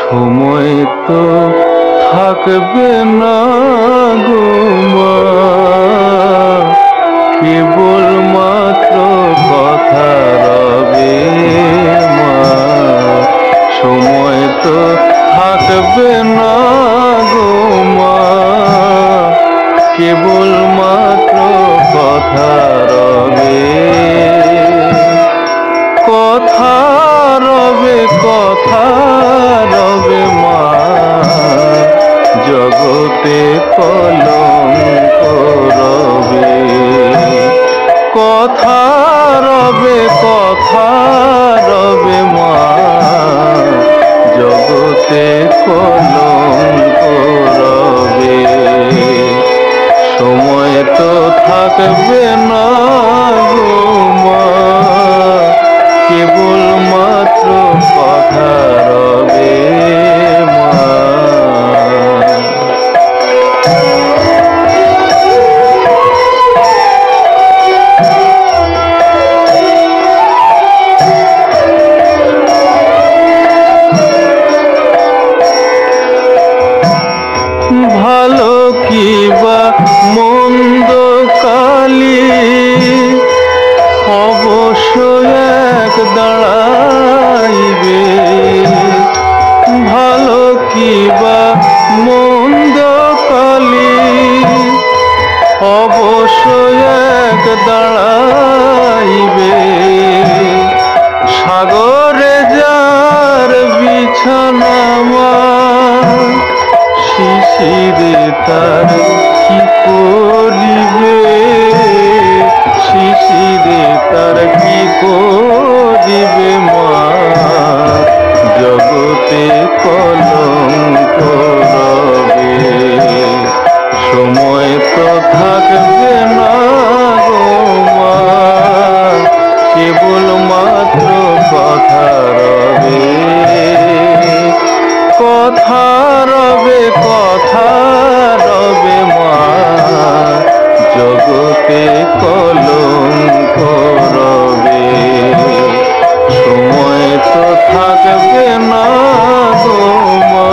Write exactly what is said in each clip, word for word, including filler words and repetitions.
সময় তো থাকবে না গো মা, কেবল মাত্র কথা রবে মা। সময় তো থাকবে না গো মা, কেবল মাত্র কথা রবে। কথা রবে কথা রবে মা, জগতে কলঙ্ক রবে। কথা রবে কথা রবে মা, জগতে কলঙ্ক রবে। সময় তো থাকবে না গো মা, কেবল মাত্র কথা রবে মা। ভালো কি বা মন্দ কালি অবশ্যই এক দাঁড়াইবে। ভালো কি বা মন্দ কালি অবশ্যই এক দাঁড়াইবে। সাগরে যার বিছানা মা, শিশিরে তার কি করিবে, শিশিরে তার কি করিবে মা, জগতে কলঙ্ক রবে। সময় তো থাকবে না গো মা, কেবল মাত্র কথা রবে। কথা রবে কথা রবে মা, জগতে কলঙ্ক রবে। সময় তো থাকবে না গো মা।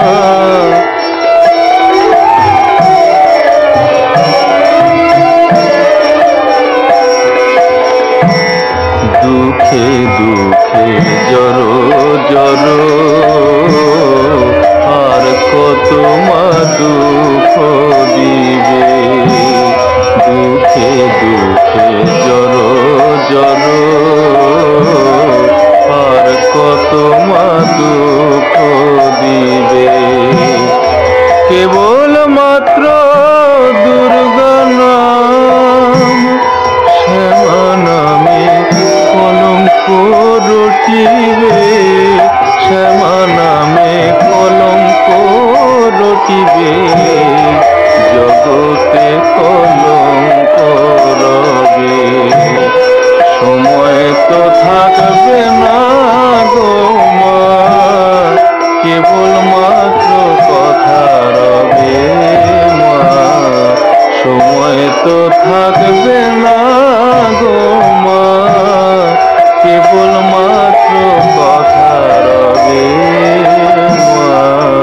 দুঃখে দুঃখে জড়ো জড়ো, আর কত মা দুঃখ দিবে। দুঃখে দুঃখে জড়ো জড়ো, আর কত মা দুঃখ দিবে। কেবল মাত্র দুর্গা নাম, শ্যামা নামে কলঙ্ক রটিবে। শ্যামা নামে কলঙ্ক রটিবে, জগতে কলঙ্ক রবে। সময় তো থাকবে না গো মা, কেবল মাত্র কথা রবে মা। সময় তো থাকবে না গো মা, কেবল মাত্র কথা রবে মা।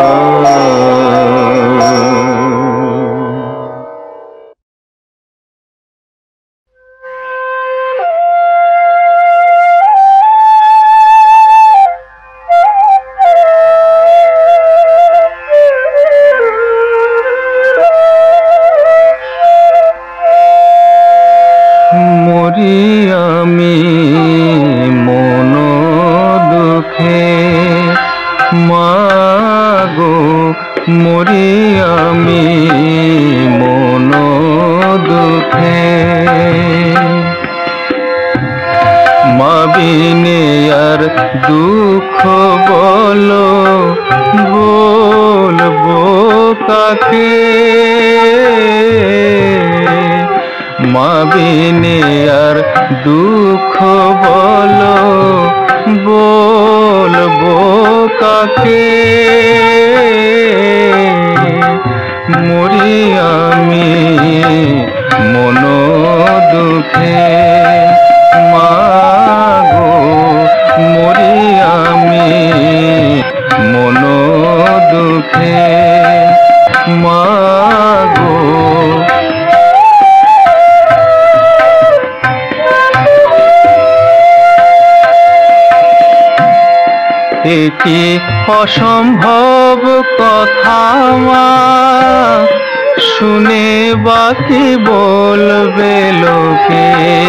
মরি আমি মন দুঃখে মা গো, মরি আমি মন দুঃখে। মা বিনে আর দুঃখ বলো, বলবো কাকে। মা বিনে আর দুঃখ বলো, বলবো কাকে। মরি আমি মন দুঃখে মা গো, মরি আমি মন দুঃখে মা গো। এটি অসম্ভব কথা মা, শুনে বাকি বলবে লোকে।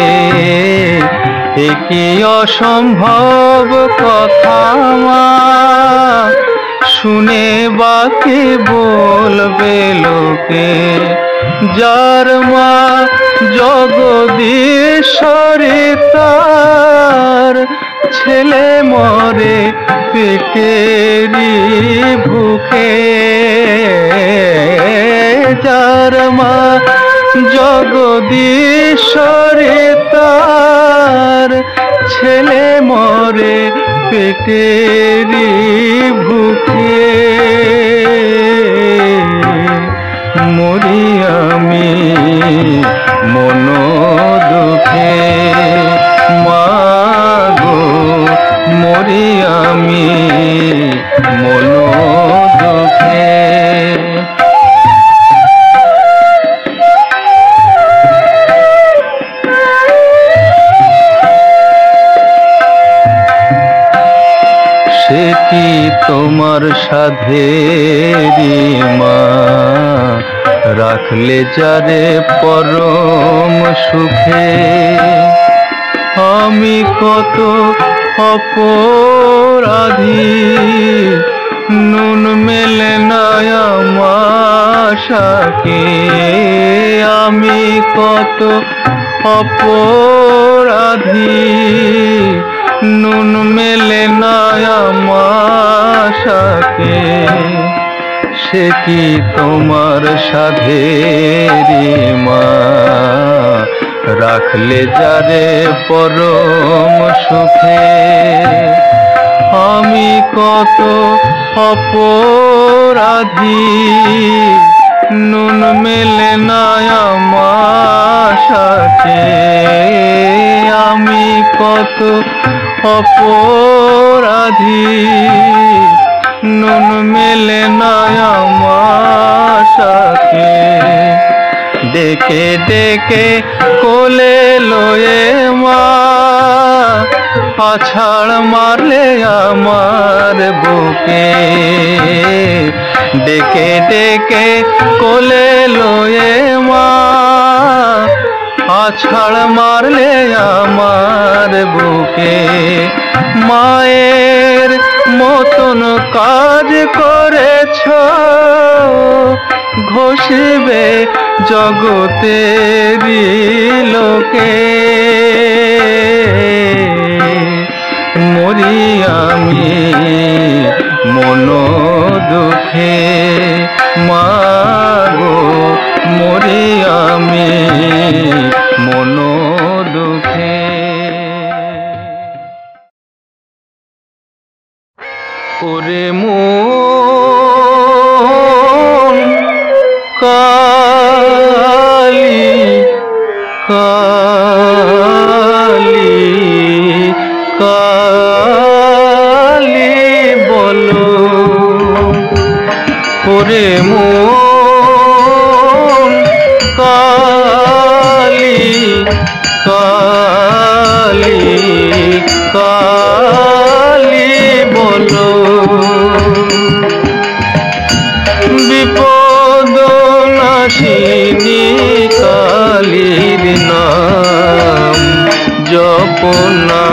এটি অসম্ভব কথা মা, শুনে বাকি বলবে লোকে। যার মা জগদীশ্বরী তার ছেলে মরে পেটেরই ভুখে। যার মা জগদীশ্বরী তার ছেলে মরে পেটেরই ভুখে। মরি আমি মন দুঃখে মা গো, মরি আমি মন দুঃখে। সে কি তোমার সাধেরি মা, রাখলে যারে পরম সুখে। আমি কত অপরাধী, নুন মেলে না আমার শাকে। আমি কত অপরাধী, নুন মেলে না আমার শাকে। সে কি তোমার সাধেরি মা, রাখলে যারে পরম সুখে। আমি কত অপরাধী, নুন মেলে না আমার শাকে। আমি কত অপরাধী, নুন মেলে না আমার শাকে। ডেকে ডেকে কোলে লয়ে মা, আছাড় মারলে আমার বুকে। ডেকে ডেকে কোলে লয়ে মা, আছাড় মারলে আমার বুকে। মায়ের মতন কাজ করেছ, ঘষিবে জগতেরই লোকে। মরি আমি মন দুঃখে মা গো, মরি আমি মন দুঃখে। ওরে মন কালি কালি কালি বলো। ওরে মন কালি কালি কালি বলো। বিপদ নাশিনী কালীর নাম জপনা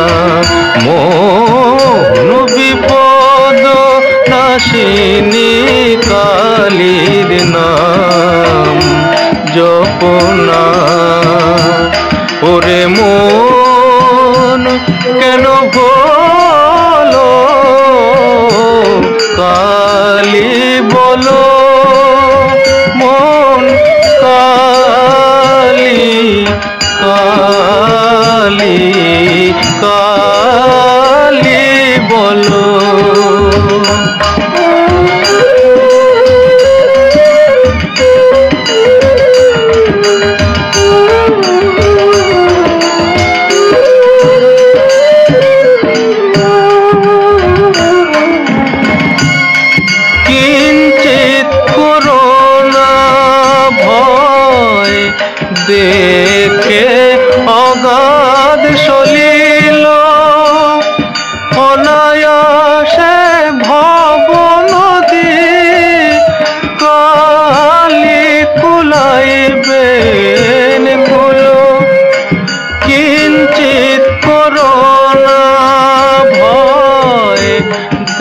মন। বিপদ নাশিনী কালীর নাম জপনা। ওরে মন কেন বলো কালী বলো। মন কালী কালী কালী বলো।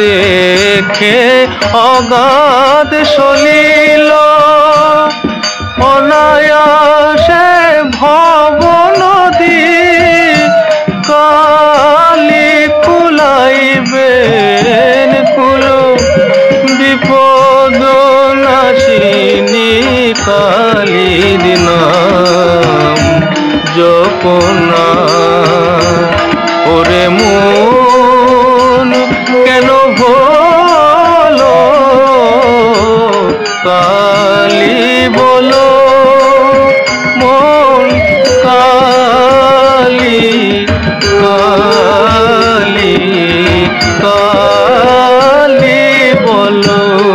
দেখে অগাধ সলিল অনায়াসে ভব নদী কালি কুলাইবেন কুল বিপদ নাশিনী কালীর নাম জপনা ওরে মন কেন হলো কালী বলো মন কালী কালী কালী বলো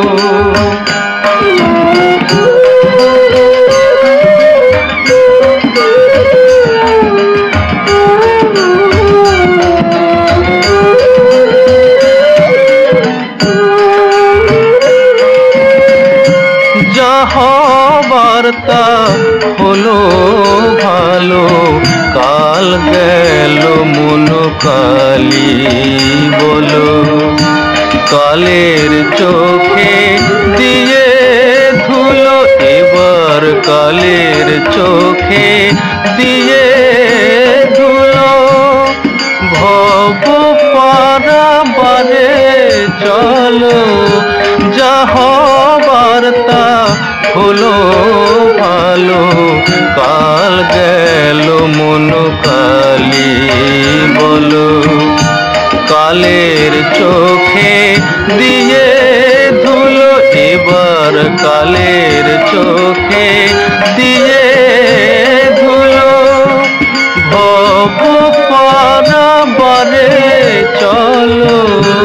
বার্তা হলো ভালো কাল গেল মন কালী বলো কালের চোখে দিয়ে ধুলো এবার কালের চোখে দিয়ে ধুলো ভব পারাবারে চলো যাহ বার্তা হলো ভালো কাল গেল মন কালী বলো কালের চোখে দিয়ে ধুলো এবার কালের চোখে দিয়ে ধুলো ভব পারাবারে চলো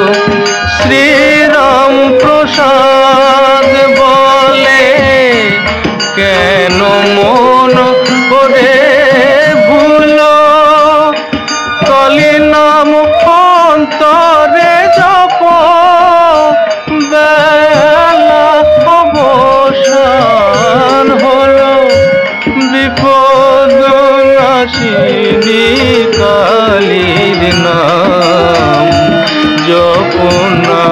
শ্রীরাম প্রসাদ বলে কেন মন করে ভুলো কালী নাম অন্তরে জপ বেলা অবসান হলো বিপদ নাশিনী কালীর নাম জপনা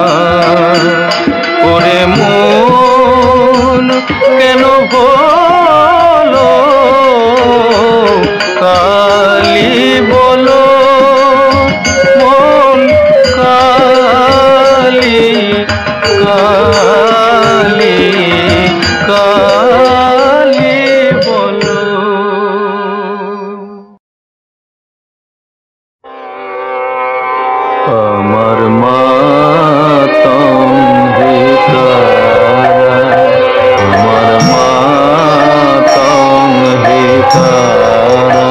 ওরে মন কেন বলো কালী বলো মন কালী কালী কালী বলো আমার মাতম হিতারা আমার মাতম হিতারা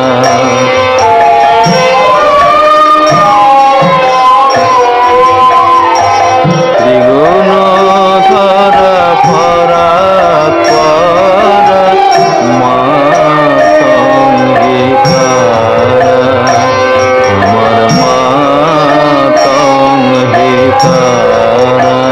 ত্রিগুণ ধরা ফরা পরা মাতম হিতারা আমার মাতম হিতারা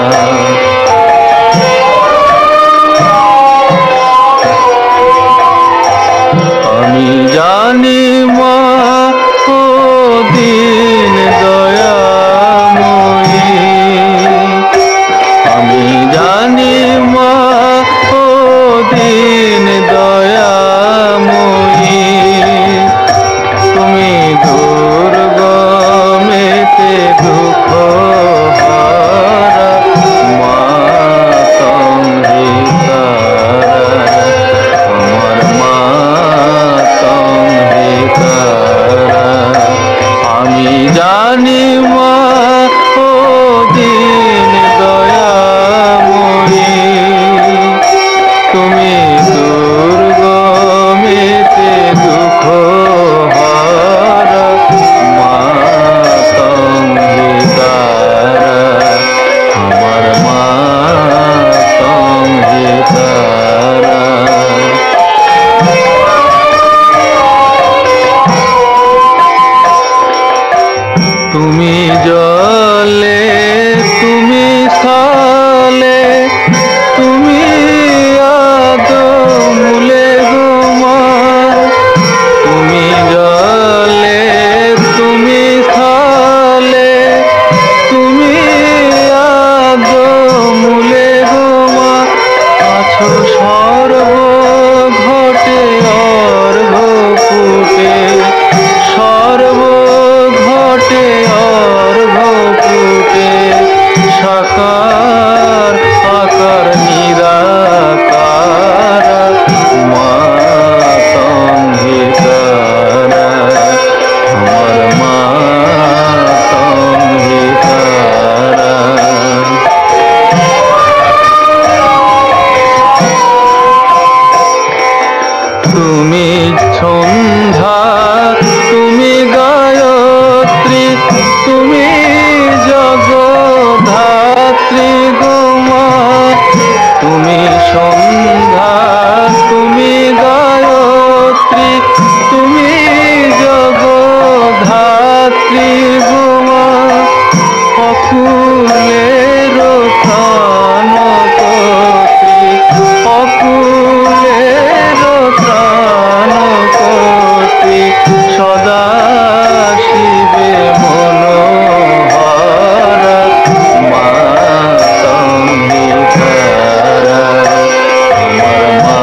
অকুলের প্রাণ কর্ত্রী, অকুলের প্রাণ কর্ত্রী, সদা শিবে মনোহরা, মা সংহিতারা, আমার মা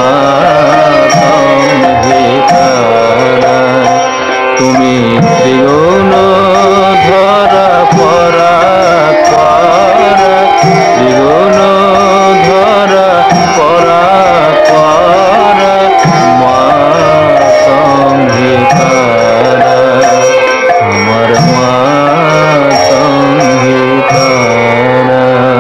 সংহিতারা। তুমি ত্রিগুণ ধরা পরাৎপরা, ত্রিগুণ ধরা পরাৎপরা, মা সংহিতারা, আমার মা সংহিতারা।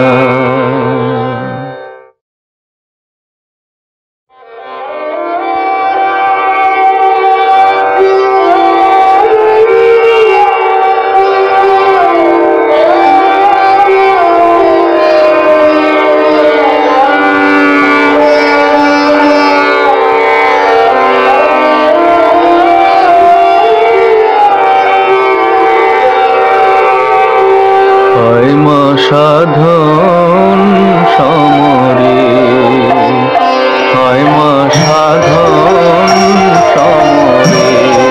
হয় মা সাধন সমরে, হয় মা সাধন সমরে,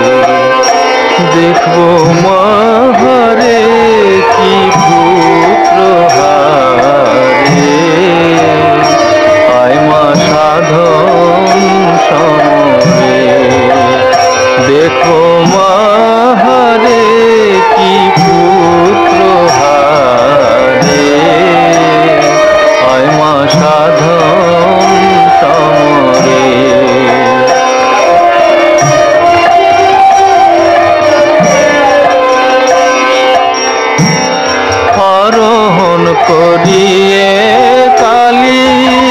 দেখবো মা হারে কি পুত্র হারে। হয় মা সাধন সমরে, দেখো মা হারে কি পুত্র হারে। হয় মা সাধন সমরে, আরোহণ করিয়ে কালী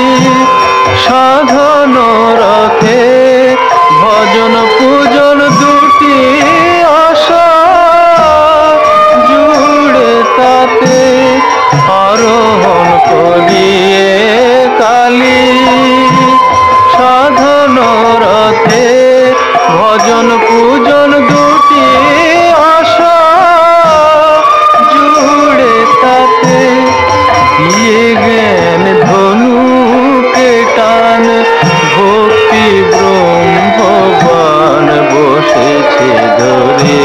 সাধন রথে, ভজন পূজন দুটি আশা জুড়ে তাতে। আরোহণ করিয়ে কালী সাধন রথে, ভজন পূজন দুটি আশা জুড়ে তাতে। দিয়ে জ্ঞান ধনুকে টান, ভক্তি ব্রহ্মবান বসেছে ধরে।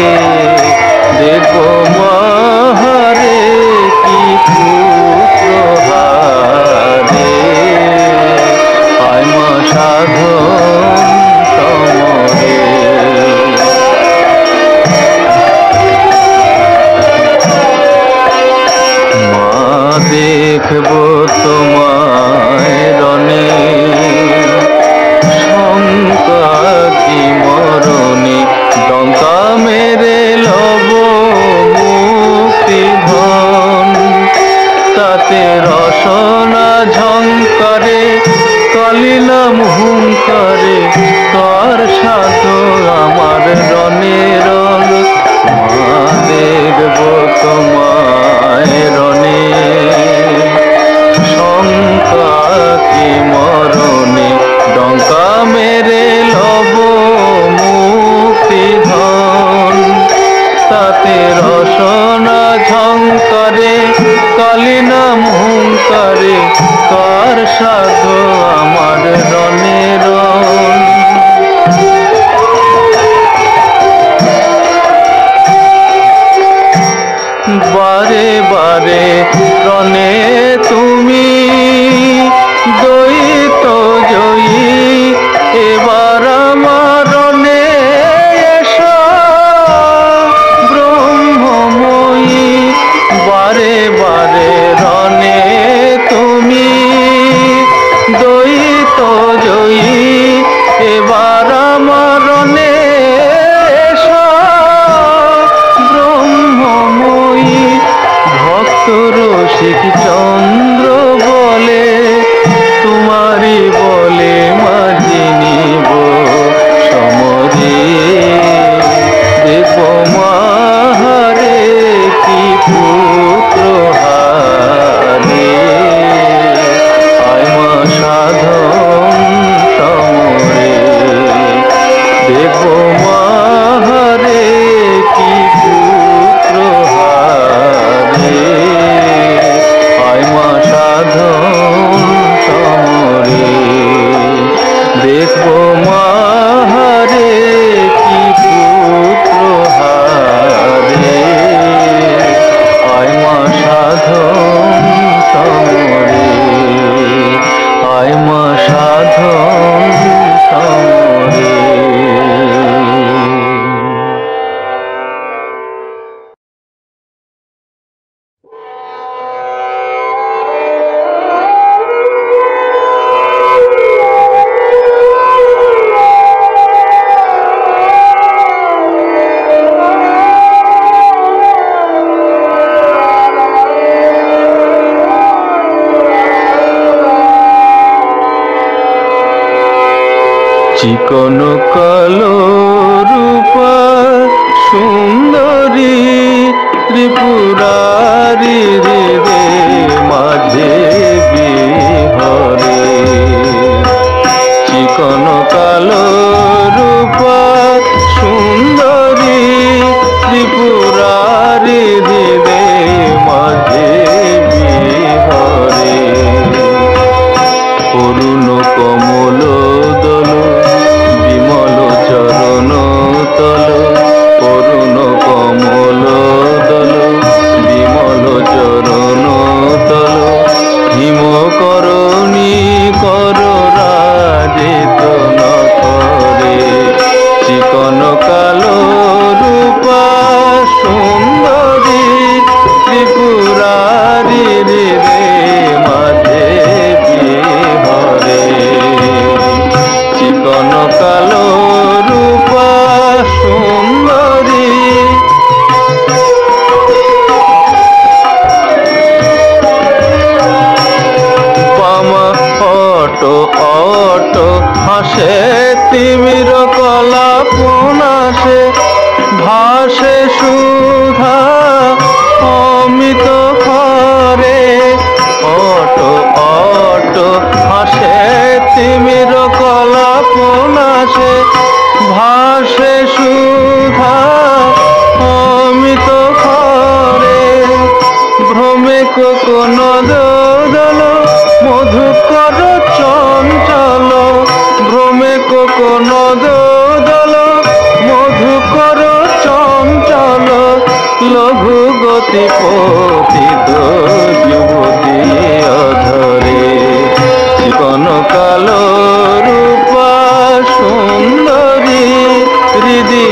দেখো মা হারে কি পুত্র হারে। হয় মা সাধন সমরে, মা দেখবো তোমায় রণে, শঙ্কা কি মরণে, ডঙ্কা মেরে লব মুক্তি ধন। তাতে রসনা ঝঙ্কারে, কালী নাম হুঙ্কারে, তার সাধ আমার রণে রণ। মা দেখবো তোমায় রণে, শঙ্কা কি মরণে, ডঙ্কা মেরে লব মুক্তি ধন। তাতে রসনা ঝঙ্কারে, কালী নাম হুঙ্কারে, কার সাধ আমার রণে রণ। বারে বারে রণে তুমি দ্বৈত জয়ী, এবার আমার রণে এসো ব্রহ্মময়ী। বারে বারে রণে তুমি দ্বৈত জয়ী, এবার আমার রণে এসো ব্রহ্মময়ী। ভক্ত রসিক চন্দ্র বলে, তোমারি বলে মাঝি নিব সমরে। দেখো মা হারে কি পুত্র হারে। হয় মা সাধন সমরে, দেখো মা হারে কি পুত্র হারে। সাধন সমরে, আয় মা সাধন সমরে। চিকন কালো রূপা সুন্দরী ত্রিপুরারি রে মাঝে বিহরে, চিকন কালো রূপা সুন্দরী ত্রিপুরারি রে মাঝে বিহরে, অরুণ কমল দল বিমল চরণ তল, অরুণ কমল দল বিমল চরণ তল, হিম করণী কর রাজিত নখরে, চিকন কালো রূপা সুন্দরী ত্রিপুরারি রে মাঝে বিহরে, চিকন কালো রূপা সুন্দরী। বামা অট অট হাসে তিমির কলাপনাসে, ভাসে সুধা অমিত খরে, অট অট হাসে তিমির কলাপনাসে, ভাসে সুধা অমিত খরে, ভ্রমে কোন দোদল মধুকর চঞ্চল, ভ্রমে কোন দোদল মধুকর চঞ্চল, লঘু গতি পতিত যুবতী অধরে, চিকন কালো রূপা সুন্দরী হৃদি,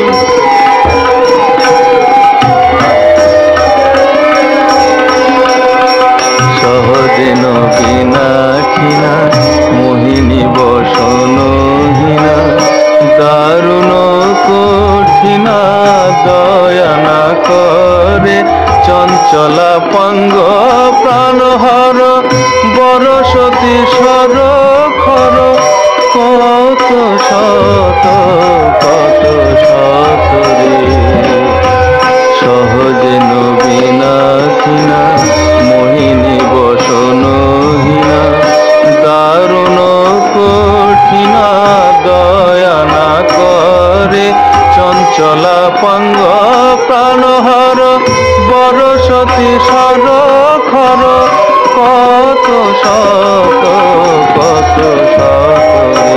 সহজেন বিনাখিনা মোহিনী বসনহীনা, দারুণ কঠিনা দয়া না করে, চঞ্চলা পাঙ্গ প্রাণহর বরসতী সর খর, কত শত কত শত রে, সহজেন বিনাখিনা মোহিনী বসনহীনা, দারুণ কঠিনা দয়া না করে, চঞ্চলা পাঙ্গ প্রাণহর বরসতী সর খর, কত শত কত শত রে,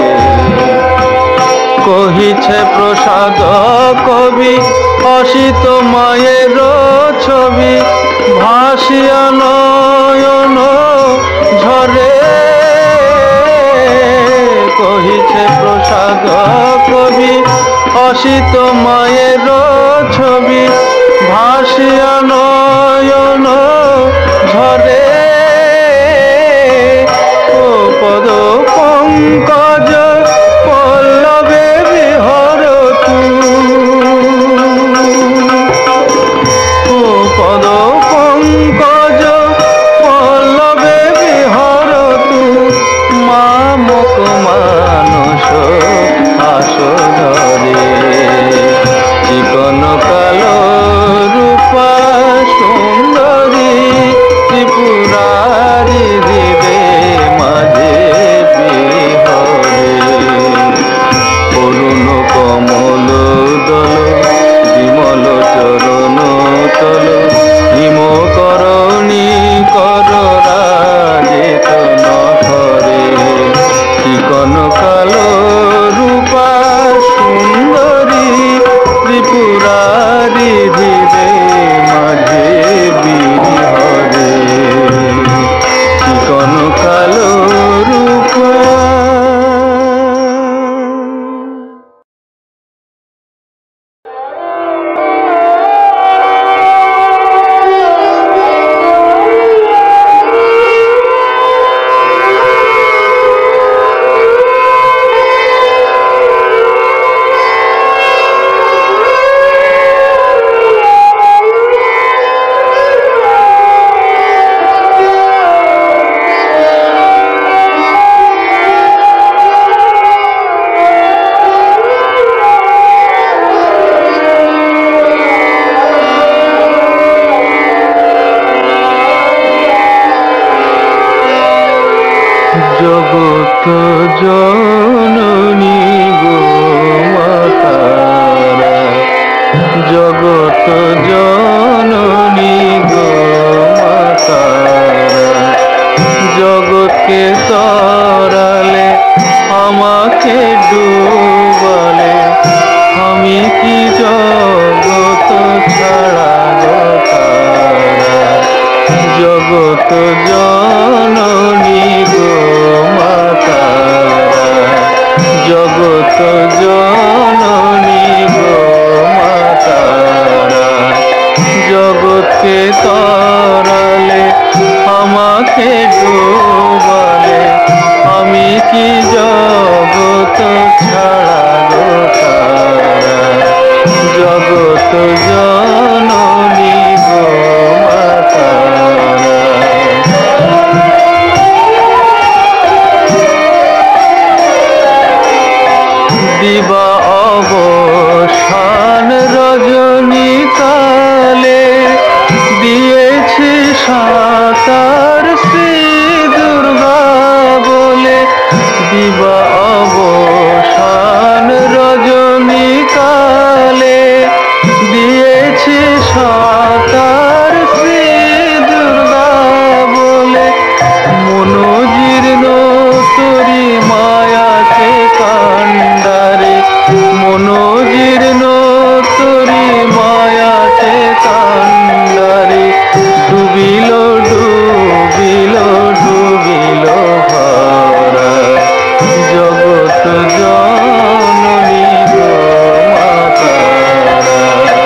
কহিছে প্রসাদ কবি অসিত মায়ের ছবি, ভাসিয়া নয়ন ঝরে, কহিছে প্রসাদ কবি অসিত মায়ের ছবি, ভাসিয়া নয়ন ঝরে, ও পদ পঙ্কজ পল্লবে বিহর তু, ও পদ পঙ্কজ পল্লবে বিহর তু, মামক মানস আস ধরে, চিকন কালো রূপা জগত জননী গো মা তারা, জগত জননী গো মা তারা, জগৎকে তরালে আমাকে ডুবালে, আমি কি জগৎ ছাড়া গো তারা, জগৎ জননী গো মা তারা, জগৎ জননী গো মা তারা, জগৎকে তরালে আমাকে ডুবালে, আমি কি জগৎ ছাড়া গো তারা, জগৎ জননী গো মা তারা। দিবা অবসান রজনী কালে, দিয়েছি সাতার শ্রী দুর্গা বলে, দিবা অবসান রজনী কালে, দিয়েছি সাতার শ্রী দুর্গা বলে, মনোজীর্ণ তরি মায়াকে কান্ডারে, মনোজীর্ণ তরি মায়াকে কান্ডারে, ডুবিল ডুবিল ডুবিল ভরা, জগৎ জননী গো মা তারা।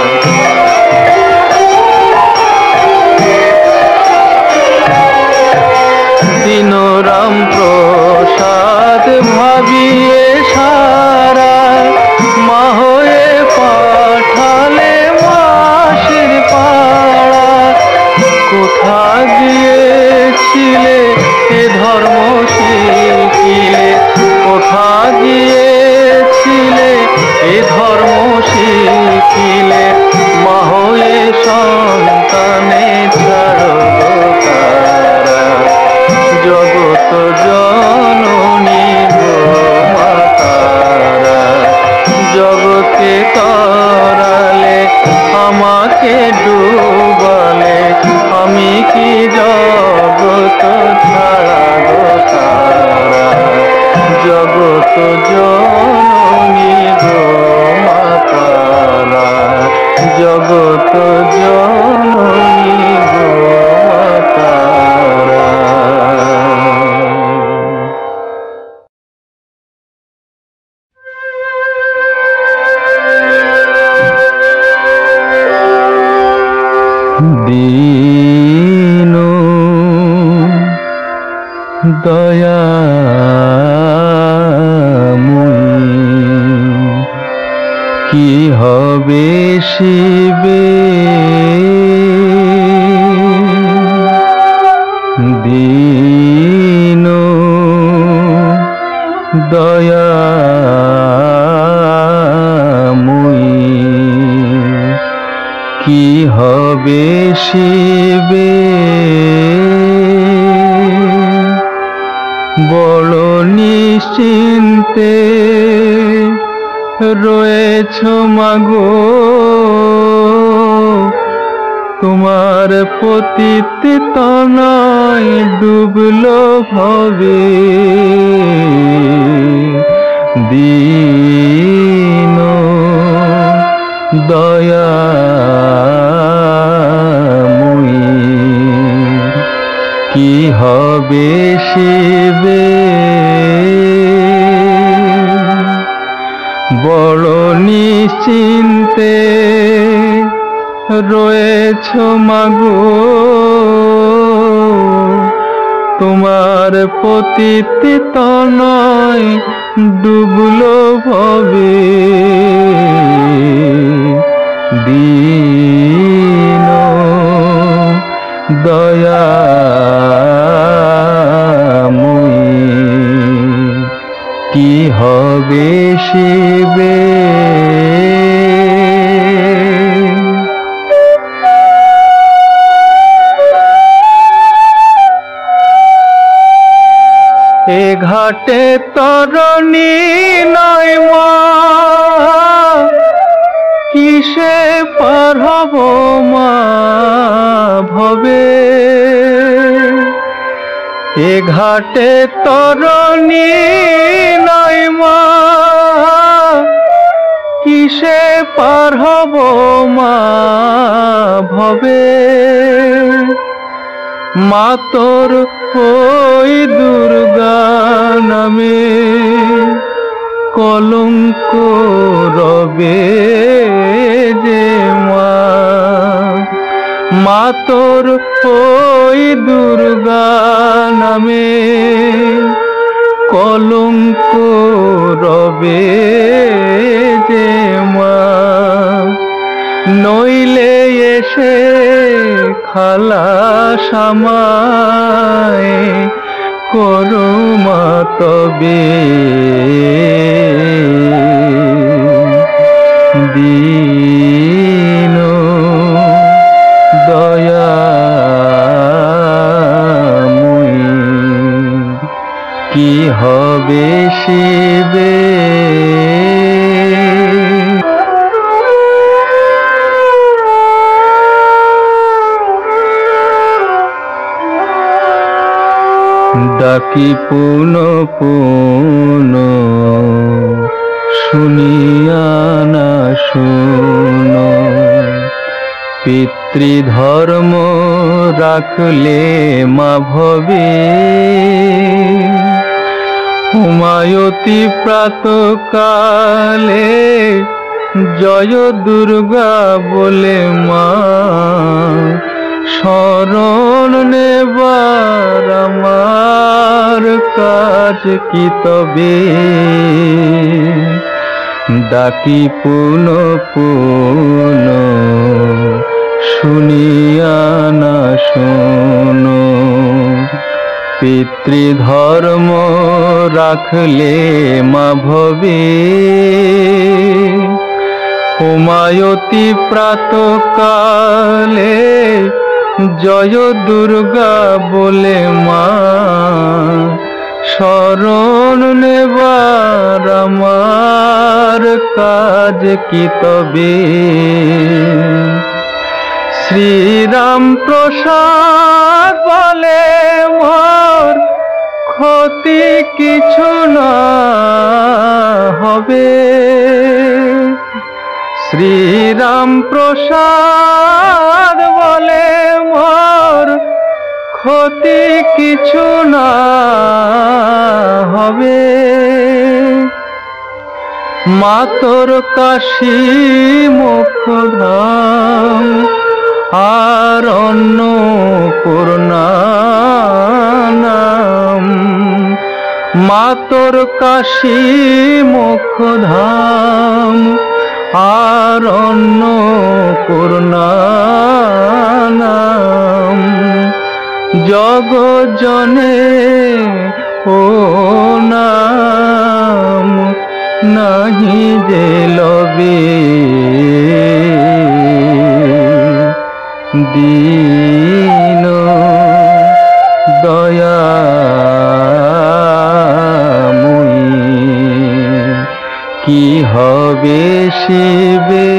দিন রাম প্রসাদ ভাবিয়ে সারা, মা হয়ে পাঠালে মাসির পাড়া, কোথা গিয়েছিলে এ ধর্ম শিখিলে, কোথা গিয়েছিলে এ ধর্ম শিখিলে, মা হয়ে সন্তানে ছাড়ো গো তারা, জগৎ জননী গো মা তারা, জগৎকে তরালে আমাকে ডুবালে, আমি কি জগৎ ছাড়া গো তারা, জগৎ জননী গো মা তারা, জগৎ জননী গো মা তারা। দীন দয়াময়ী, কি হবে শিবে, দীন দয়াময়ী, কি হবে শিবে, বড় নিশ্চিন্তে রয়েছ মাগো, তোমার পতিত তনয় ডুবল ভবে, দীন দয়াময়ী, কি হবে শিবে, বড় নিশ্চিন্তে রয়েছ মাগো, তোমার পতিত তনয় ডুবল ভবে, দীন দয়াময়ী, কি হবে শিবে। এ ঘাটে তরণী নয় মা, কিসে পার হব মা ভবে। এ ঘাটে তরণী নয় মা, কিসে পার হব মা ভবে। মা তোর ওই দুর্গা নামে কলঙ্ক রবে যে মা। মা তোর ওই দুর্গা নামে কলঙ্ক রবে যে মা। নইলে এসে খালাস আমায় করো মা তবে। দীন দয়াময়ী কি হবে শিবে। ডাকি পুন পুন শুনিয়া না শুনো, পিতৃধর্ম রাখলে মা ভবে। হুমায়তি প্রাতকালে জয় দুর্গা বলে মা শরণ নেবার আমার কাজ কি তবে। ডাকি পুন পুন শুনিয়া না শোনো, পিতৃধর্ম রাখলে মা ভবে। হুমায়তি প্রাতকালে জয় দুর্গা বলে মা শরণ নেবার আমার কাজ কি তবে। শ্রীরাম প্রসাদ বলে মোর ক্ষতি কিছু না হবে। শ্রীরাম প্রসাদ বলে মোর ক্ষতি কিছু না হবে। মা তোর কাশী মোক্ষধাম আর অন্নপূর্ণা নাম। মা তোর কাশী মোক্ষধাম আর অন্নপূর্ণা নাম। জগজনে ও নাম নাহি যে লবে। দীন দয়াময়ী কি হবে শিবে।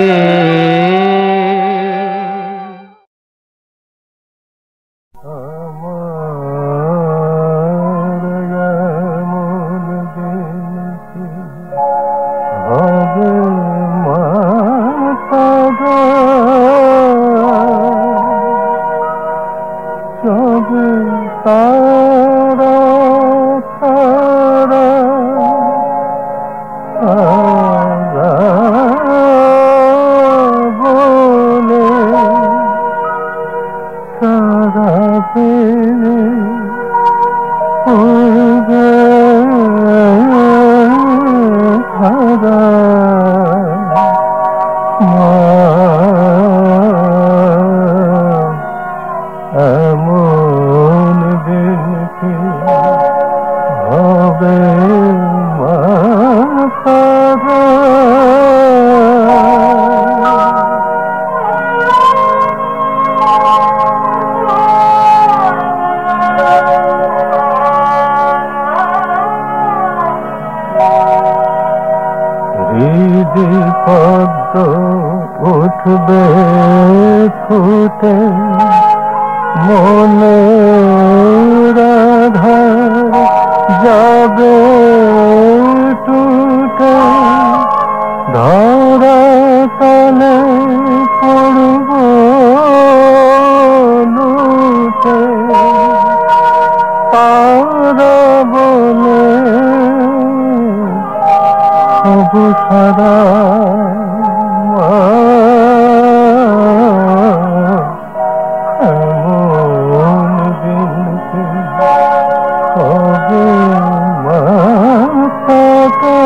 যদি পদ্ম উঠবে ফুটে মনে রাধা যাবে টুটে ধরা তলে পড়ব লুটে তারা বলে সবু সারা এমন দিনকে কবে মা তাকা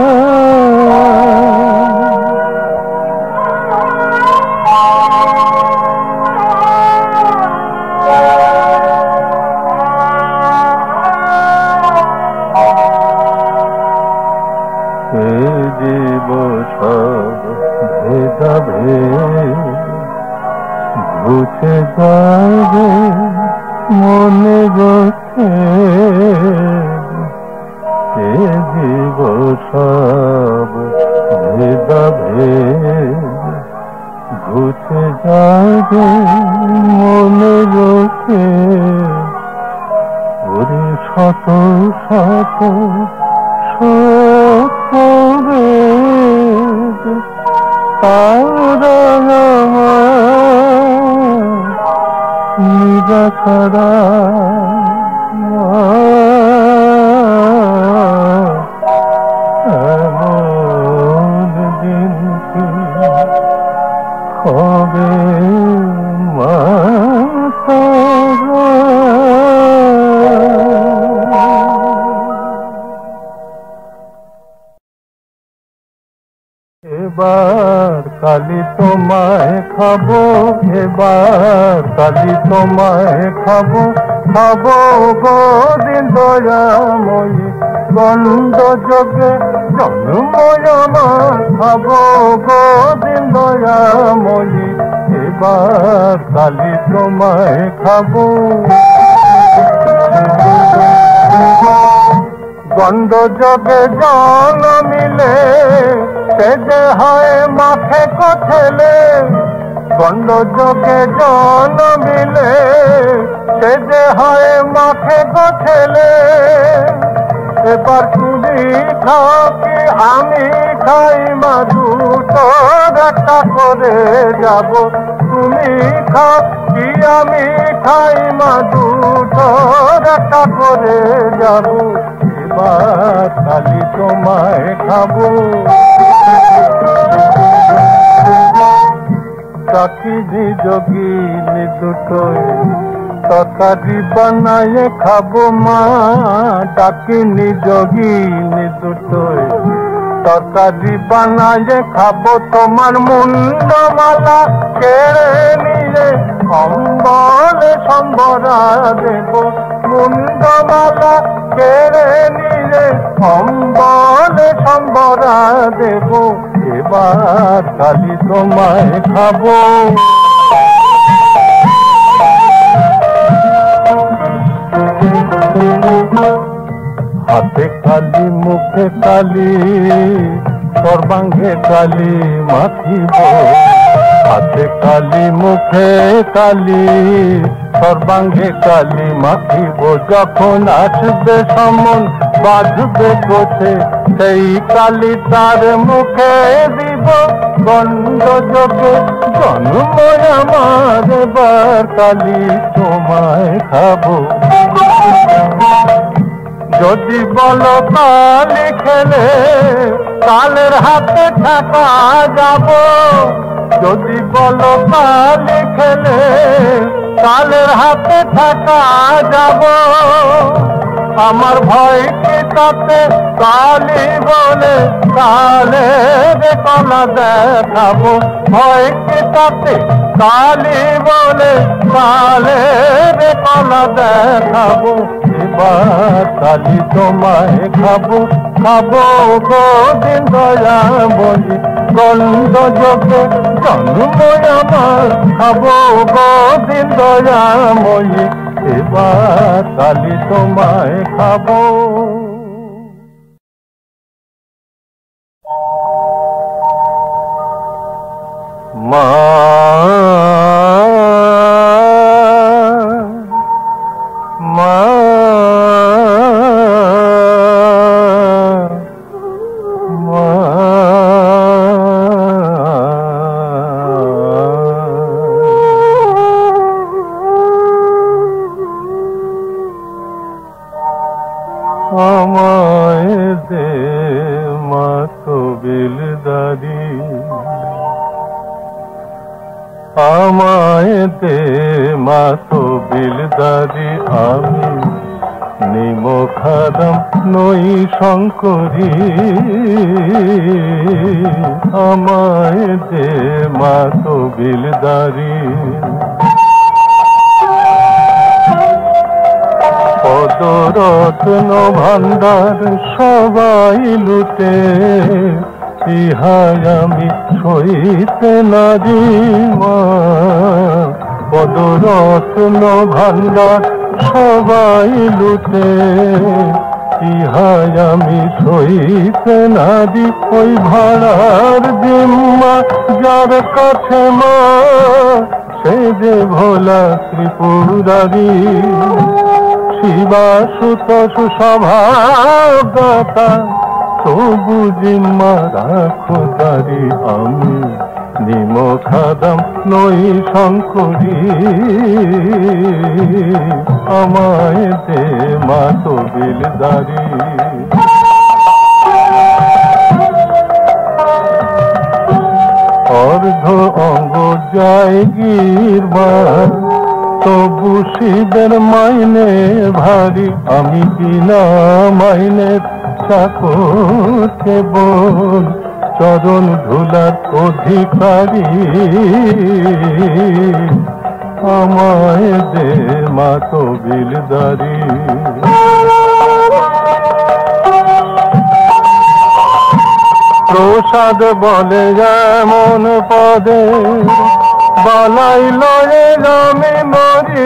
জীব সব ভেদাভেদ ঘুচে যাবে মনে রক্ষে এ জীব সব ভেদাভেদ ঘুচে যাবে মনে রক্ষে ওরে শত শত নিরাকারা এমন দিনকে কবে মা তারা এবার কালি তোমায় খাবো এবার কালি তোমায় খাবো খাবো গো দিন দয়াময়ী গন্ধ যোগে জন্ময় আমার খাবো গো দিন দয়াময়ী এবার কালি তোমায় খাবো গন্ধ যোগে জল মিলে সে যে হয় মাঠে কঠেলে গন্ধ যোগে জল মিলে সে যে হয় মাঠে কঠেলে এবার তুমি খাও কি আমি খাই মা দুটো একটা করে যাব তুমি খাও কি আমি খাই মা দুটো একটা করে যাব এবার কালি তোমায় খাবো ডাকিনি যোগিনী দুটোয় তরকারি বানায়ে খাবো মা ডাকিনি যোগিনী দুটোয় তরকারি বানায়ে খাবো তোমার মুন্ডমালা কেড়ে নিয়ে অম্বলে সম্বরা দেব মুন্ডমালা কেড়ে নিয়ে অম্বলে সম্বরা দেব এবার কালি তোমায় খাবো হাতে কালি মুখে কালি সর্বাঙ্গে কালি মাখিব হাতে কালি মুখে কালি সর্বাঙ্গে কালি মাখিব যখন আসবে সমন বাঁধবে কোথে সেই কালি তার মুখে দিব গন্ধ যোগে জন্ময় আমার এবার কালি তোমায় খাবো যদি বলো কালি খেলে কালের হাতে থাকা যাব যদি বলো কালি খেলে কালের হাতে থাকা যাব আমার ভয় কি তাতে কালি বলে কালের কলা দেখাবো ভয় কি তাতে কালি বলে কালের কলা দেখাবো এবার কালি তোমায় খাবো খাবো গো দিন দয়াময়ী গন্ধ যোগে জন্ময় আমার খাবো গো দিন দয়াময়ী এবার কালি তোমায় খাবো মা মা আমায় দে মা তবিল দারি, আমায় দে মা তবিল দারি, আমি নিমখাদাম নই শঙ্করী, আমায় দে মা তবিল দারি। পদরত্ন ভান্ডার সবাই লুটে, ইহাই আমি সইতে নারি মা। পদরত্ন ভান্ডার সবাই লুটে, ইহাই আমি সইতে নারি। ওই ভাড়ার জিম্মা যার কাছে মা, সে যে ভোলা ত্রিপুরারি। শিবা সুত সুস্বভাবতা, তবু জিম্মা রাখো তারি, আমি নিমখাদাম নই শঙ্করী, আমায় দে মা তবিল দারি। অর্ধ অঙ্গ যায় গিরবা, তবু শিবের মাইনে ভারী, আমি বিনা মাইনের চাকর কেবল চরণ ধুলার অধিকারী, আমায় দে মা তবিল দারি। প্রসাদ বলে যেমন পদে, বালাই লয়ে আমি মরি।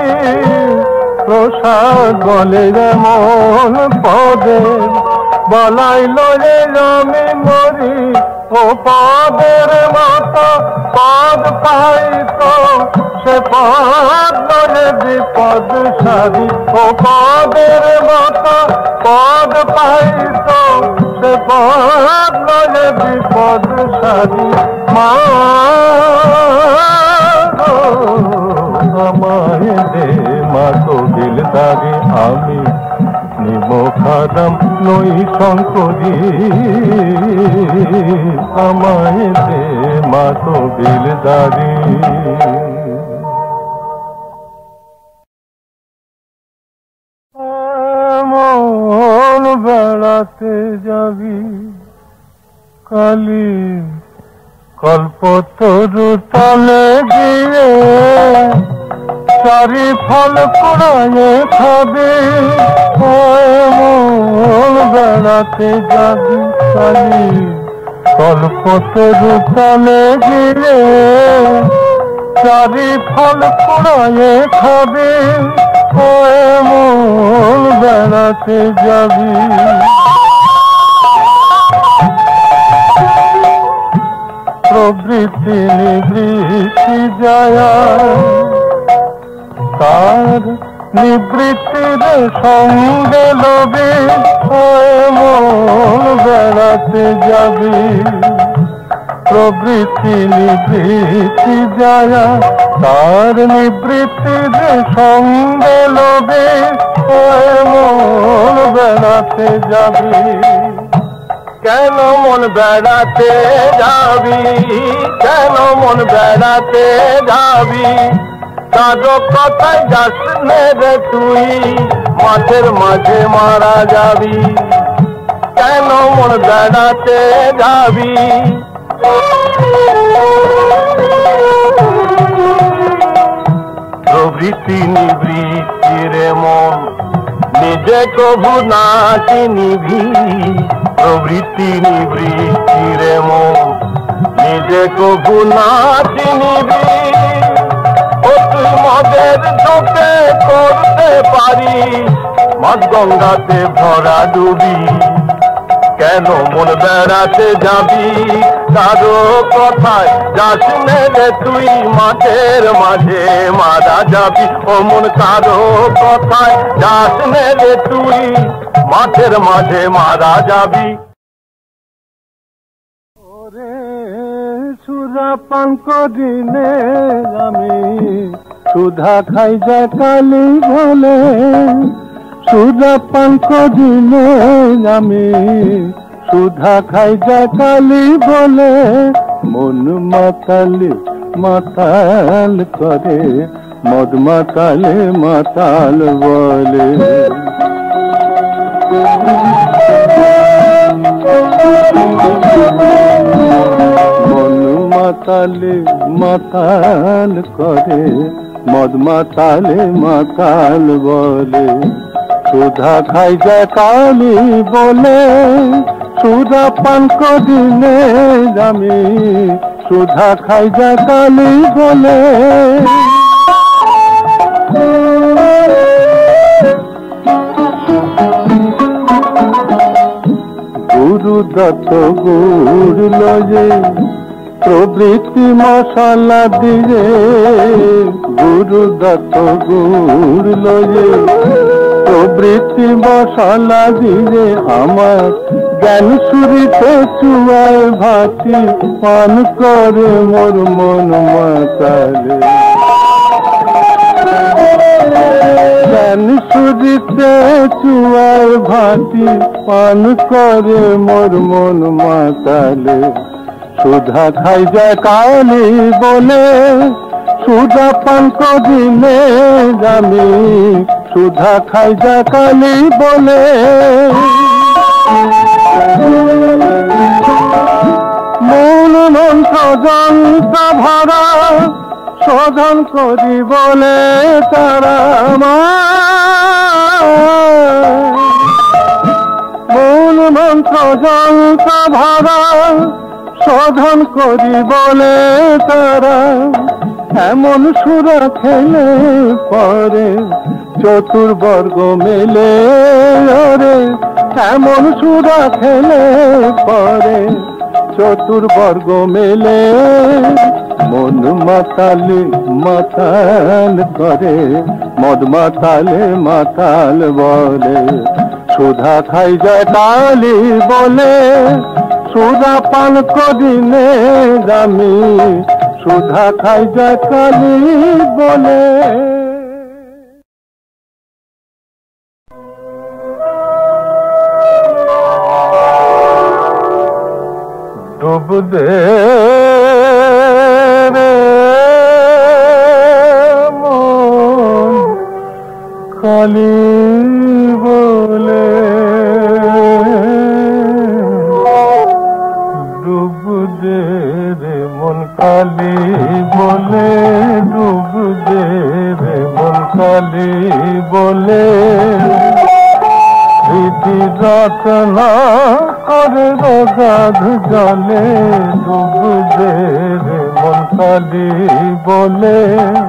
প্রসাদ বলে যেমন পদে, বালাই লয়ে আমি মরি। ও পদের মতো পদ পাইত, সে পদ লয়ে বিপদ সারি। ও পদের মতো পদ পাইত, সে পদ লয়ে বিপদ সারি। মা আমায় দে মা তবিল দারি, আমি নিমখাদাম নই শঙ্করী, আমায় দে মা তবিল দারি। মন বেড়াতে যাবি কালী, কল্পতরু তলে গিয়ে চারি ফল কুড়ায়ে খাবে। মন বেড়াতে যাবি কালী, কল্পতরু তলে গিয়ে চারি ফল কুড়ায়ে খাবে। মন বেড়াতে যাবি। প্রবৃত্তি নিবৃত্তি যায়, তার নিবৃত্তির সঙ্গে লবে। মন বেড়াতে যাবি। প্রবৃত্তি নিবৃত্তি যায়, তার নিবৃত্তির সঙ্গে লবে। মন বেড়াতে যাবি। কেন মন বেড়াতে যাবি, কেন মন বেড়াতে যাবি। কারো কথায় যাস রে তুই, মাঠের মাঝে মারা যাবি। কেন মন বেড়াতে যাবি। প্রবৃত্তি নিবৃত্তি রে মন, নিজে কভু না চিনিবি। প্রবৃত্তি নিবৃত্তি রে মন, নিজে কভু না চিনিবি। ও তুই মদের ঝোঁকে করতে পারিস, মদ গঙ্গাতে ভরা ডুবি। কেন মন বেড়াতে যাবি কারো কথায় যাস রে তুই মাঠের মাঝে মারা যাবি ও মন কারো কথায় যাস রে তুই মাঠের মাঝে মারা যাবি ওরে সুরা পান করিলে আমি সুধা খাই যায় কালি বলে সুধা পান করিলে আমি সুধা খাই যায় কালি বলে মন মাতালে মাতাল করে মদ মাতালে মাতাল বলে মন মাতালে মাতাল করে মদ মাতালে মাতাল বলে সুধা খাই যায় কালি বলে সুধা পান করিলে আমি সুধা খাই যায় কালি বলে গুরু দত্ত গুড় লয়ে প্রবৃত্তি মশলা দিয়ে গুরু দত্ত গুড় লয়ে প্রবৃত্তি মশলা দিয়ে আমার জ্ঞান সুরিতে চুয়ায় ভাতি পান করে মোর মন মাতালে জ্ঞান সুরিতে চুয়ায় ভাতি পান করে মোর মন মাতালে সুধা খাই যায় কালি বলে সুধা পান করিলে আমি সুধা খাই যায় কালি বলে মূল মন্ত্র যন্ত্র ভরা শোধন করি বলে তারা মূল মন্ত্র যন্ত্র ভরা শোধন করি বলে তারা এমন সুরা খেলে পরে চতুর্বর্গ মেলে রে এমন সুরা খেলে পরে চতুর্বর্গ মেলে মন মাতালে মাতাল করে মদ মাতালে মাতাল বলে সুধা খাই যায় কালি বলে সুধা পান করিলে আমি সুধা খাই যায় কালি বলে ডুব দে রে মন কালি বলে ডুব দে রে মন কালি বলে ডুব দে রে মন কালি বলে রীতি রচনা করে রগাধ জলে ডুব দে রে মন কালি বলে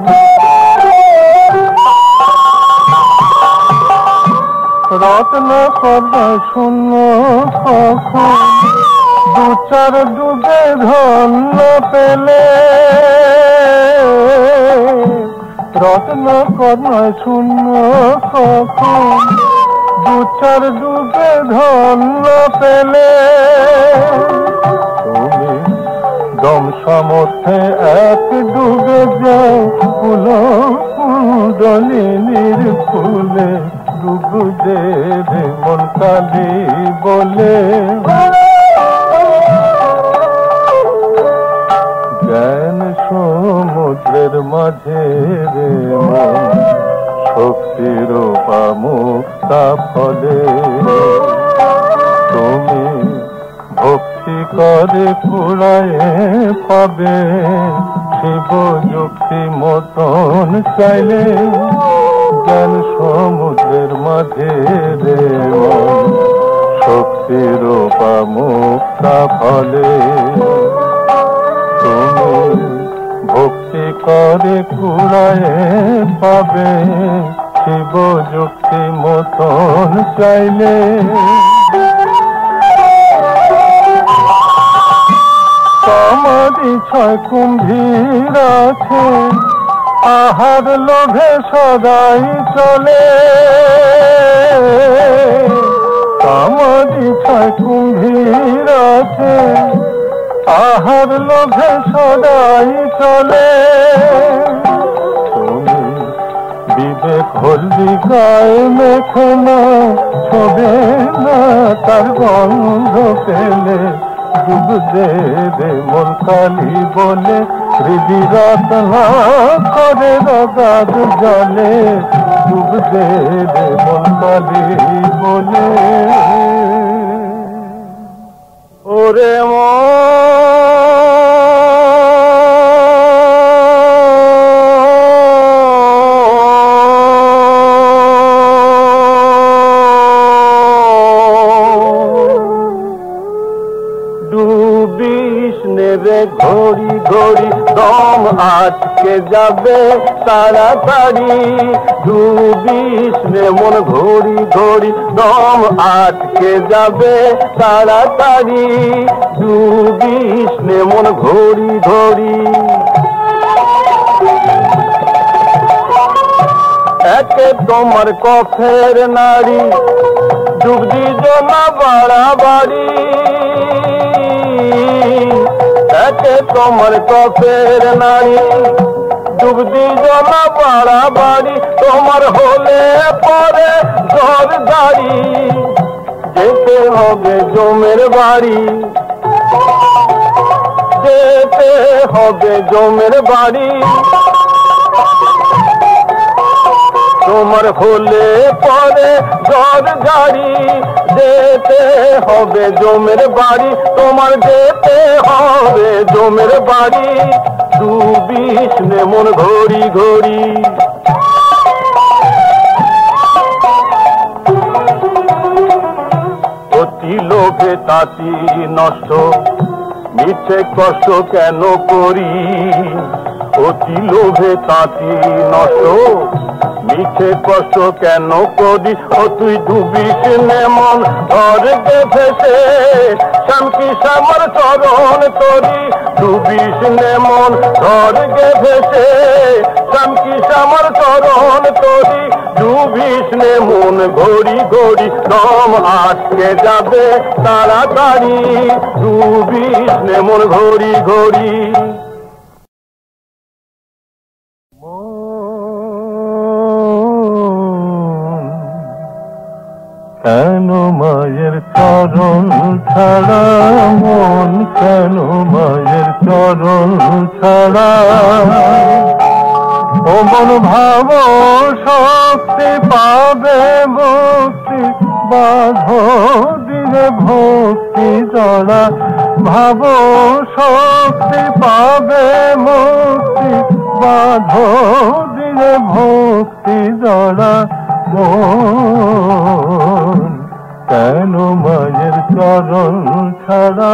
রত্ন কর্ণা শূন্য কখন দু চার ডুবে ধন্য পেলে রত্ন কর্ণা শূন্য কখন দু চার ডুবে ধন্য পেলে তুমি দম সামর্থ্যে এক ডুবে যাও ফুল কুণ্ডলিনীর ফুলে ডুব দে রে মন কালি বলে জ্ঞান সমুদ্রের মাঝে রে মন শক্তির মুক্তা ফলে তুমি ভক্তি করে কুড়ায়ে পাবে শিব যুক্তি মতন চাইলে জ্ঞান সমুদ্রের মাঝে রে মন শক্তির মুক্তা ফলে তুমি ভক্তি করে কুড়ায়ে পাবে শিব যুক্তি মতন চাইলে আমারই ছয় কুম্ভীর আছে, আহার লোভে সদাই চলে। আমারই ছয় কুম্ভীর আছে, আহার লোভে সদাই চলে। তুমি বিবেক হলদি গায়ে মেখে না, ছবে না তার গন্ধ পেলে। ডুব দে রে মন কালি বলে, হৃদি রত্না করে রগাদ জলে। ডুব দে রে মন কালি বলে। ওরে ডুবিস নেবে ঘড়ি ঘড়ি, দম আটকে যাবে তাড়াতাড়ি। ডুবিস নে মন ঘড়ি ঘড়ি, দম আটকে যাবে তাড়াতাড়ি। ডুবিস নে মন ঘড়ি ঘড়ি। একে তোমার কফের নারী, ডুব দিজ না বাড়াবাড়ি। একে তোমার কফের নারী, ডুব দিজ না বাড়াবাড়ি। তোমার হলে পরে ঘর গাড়ি, যেতে হবে জমের বাড়ি। যেতে হবে জমের বাড়ি। তোমার হলে পরে ঘর গাড়ি, যেতে হবে জমের বাড়ি। তোমার যেতে হবে জমের বাড়ি। ডুবিস নে মন ঘড়ি ঘড়ি। অতি লোভে তাঁতি নষ্ট, মিছে কষ্ট কেন করি। অতি লোভে তাঁতি নষ্ট, মিছে কষ্ট কেন করি। ও তুই ডুবিস নে মন স্বর্গে ভেসে, শ্যামকি শ্যামর চরণ তরি। ডুবিস নে মন স্বর্গে ভেসে, শ্যামকি শ্যামর চরণ তরি। ডুবিস নে মন ঘড়ি ঘড়ি, দম আটকে যাবে তাড়াতাড়ি। ডুবিস নে মন ঘড়ি ঘড়ি। কেন মায়ের চরণ ছাড়া মন, কেন মায়ের চরণ ছাড়া। ও মন ভাব শক্তি পাবে মুক্তি, বাঁধো দিলে ভক্তি জড়া। ভাব শক্তি পাবে মুক্তি, বাঁধো দিলে ভক্তি জড়া। মন কেন মায়ের চরণ ছাড়া।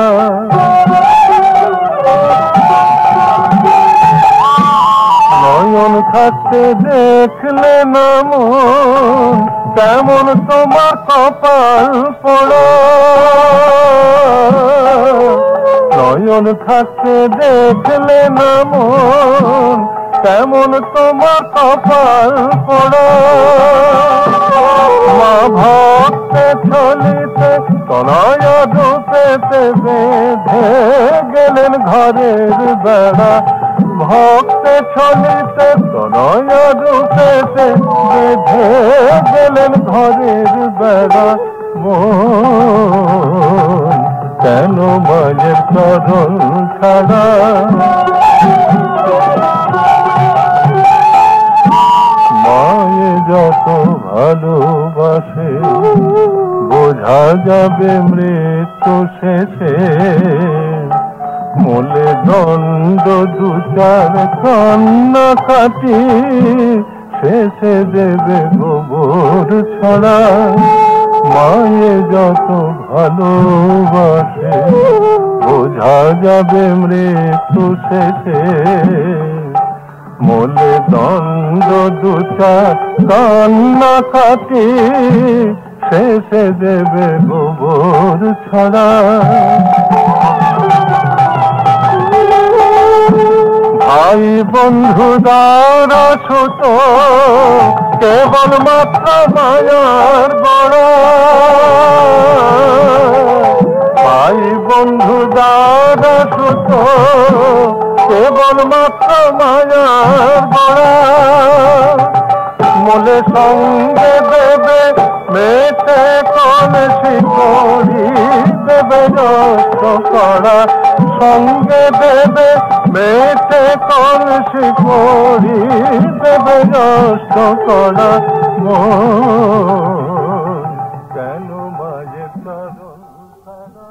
নয়ন থাকতে দেখলে না মন, কেমন তোমার কপাল পোড়া। নয়ন থাকতে দেখলে না মন, কেমন তোমার কপাল পোড়া। মা ভক্তে চলিতে তনয় রূপেতে বেঁধে গেলেন ঘরের বেড়া। ভক্তে চলিতে তনয় রূপেতে বেঁধে গেলেন ঘরের বেড়া। মন কেন মায়ের চরণ ছাড়া। মায়ে যত ভালোবাসে, বোঝা যাবে মৃত্যু শেষে। মোলে দণ্ড দু চার কান্না কাটি, শেষে দেবে গোবর ছড়া। মায়ে যত ভালোবাসে, বোঝা যাবে মৃত্যু শেষে। মোলে দণ্ড দু চার কান্না কাটি, শেষে দেবে গোবর ছড়া। ভাই বন্ধু দ্বারা ছোট কেবল মাত্র মায়ার বড়, ভাই বন্ধু দ্বারা ছোট কেবল মাত্র মায়ার বড়, মূলে সঙ্গে দেবে মেতে কলে শিকড়ি দেবে যত কড়া, সঙ্গে দেবে মেতে কলে শিকড়ি দেবে যত কড়া, কেন মায়ের চরণ ছাড়া।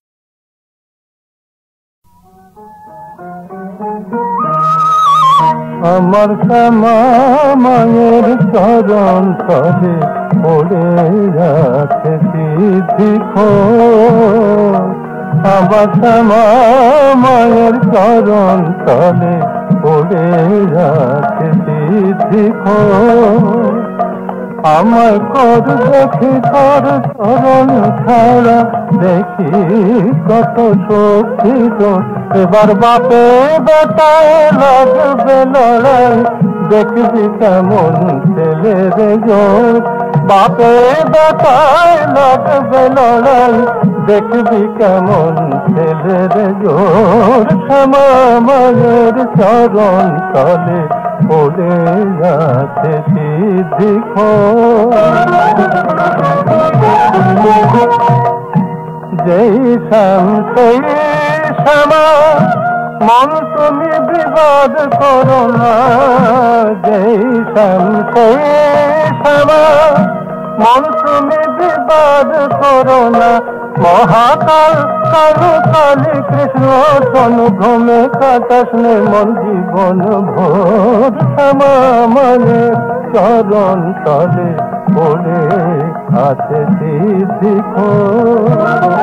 আমার শ্যামা মায়ের চরণ তলে পড়ে আছে সিদ্ধি খোল, আমার শ্যামা মায়ের চরণ তলে পড়ে আছে সিদ্ধি খোল, আমায় কর দেখি তোর চরণ ছাড়া দেখি কত শক্তি তোর, এবার বাপে বেটায় লাগবে লড়াই দেখবি কেমন ছেলে রে জোর, বাপে বেটায় লাগবে লড়াই দেখবি কেমন ছেলে রে জোর, শ্যামা মায়ের চরণ তলে পড়ে আছে সিদ্ধি খোল, যেই শ্যাম সেই শ্যামা মন তুমি বিবাদ করো না, যেই শ্যাম সেই শ্যামা মন তুমি বিবাদ করো না, মহাকাল কালু কালী কৃষ্ণ তনু ঘুমে কাটাস নে মন জীবন ভোর, শ্যামা মায়ের চরণ তলে পড়ে আছে সিদ্ধি খোল,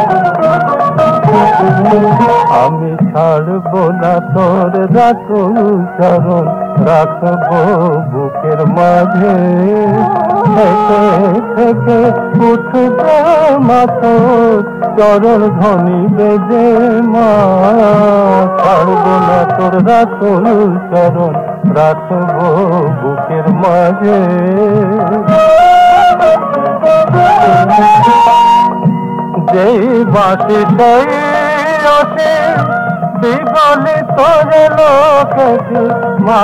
আমি ছাড়ব না তোর রাতুল চরণ রাখবো বুকের মাঝে, থেকে থেকে উঠবে মাথর চরণ ধ্বনি বেজে মা, ছাড়ব না তোর রাতুল চরণ রাখবো বুকের মাঝে, যেই বাসি সেই অসে বিগলি তোরে লোকেছি মা,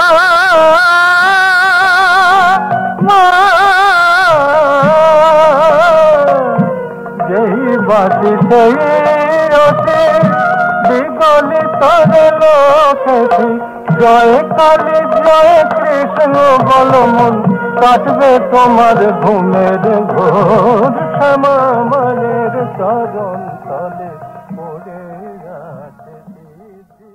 যেই বাসি সেই অসে বিগলি তোরে লোকেছি, জয় কালী জয় কৃষ্ণ বল মন কাটবে তোমার ঘুমের ঘোর, শ্যামা মায়ের চরণ তলে পড়ে আছে সিদ্ধি।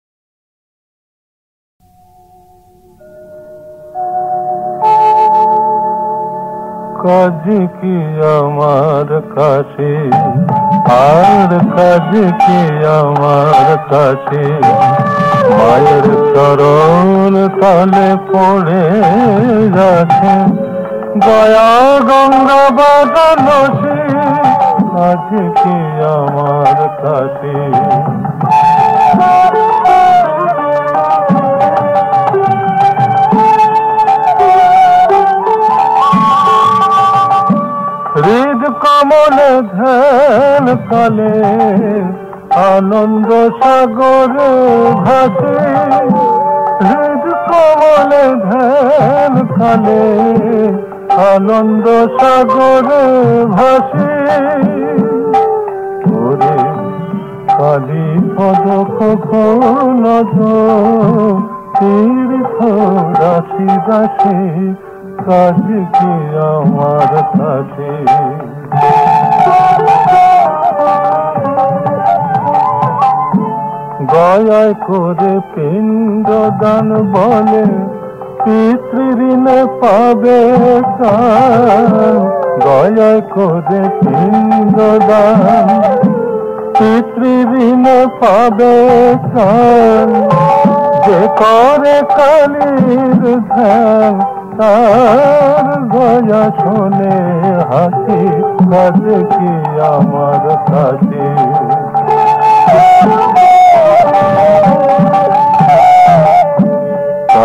কাজ কি আমার কাছে আর কাজ কি আমার কাছে, মায়ের চরণ তলে পড়ে আছে দয়া গঙ্গা বাদলসী, আজ কি আমার কাছে হৃদ কমলে ধ্যান কালে আনন্দ সাগর ভাসে, হৃদ কমলে ধ্যান কালে আনন্দ সাগর ভাসে, ওরে কালী পদ কখন তীর্থ রাশি রাশি, কাজ কি আমার কাছে গয়ায় করে পিণ্ড দান বলে পিতৃঋণ পাবে কান, গয়ায় করে পিণ্ড দান পিতৃঋণ পাবে কান, যে করে কালীর ধ্যান তার গয়া শোনে হাসি, কাজ কি আমার কাছে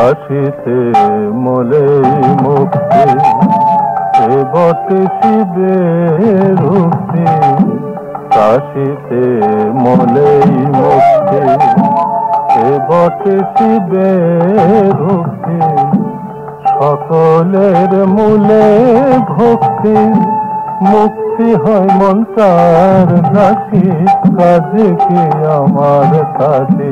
কাশিতে মলেই মুক্তি এ বটে শিবের উক্তি কাশিতে মলেই মুক্তি এ বটে শিবের উক্তি সকলের মূলে ভক্তি মুক্তি হয় মন তার নাকি কাজে কি আমার কাজে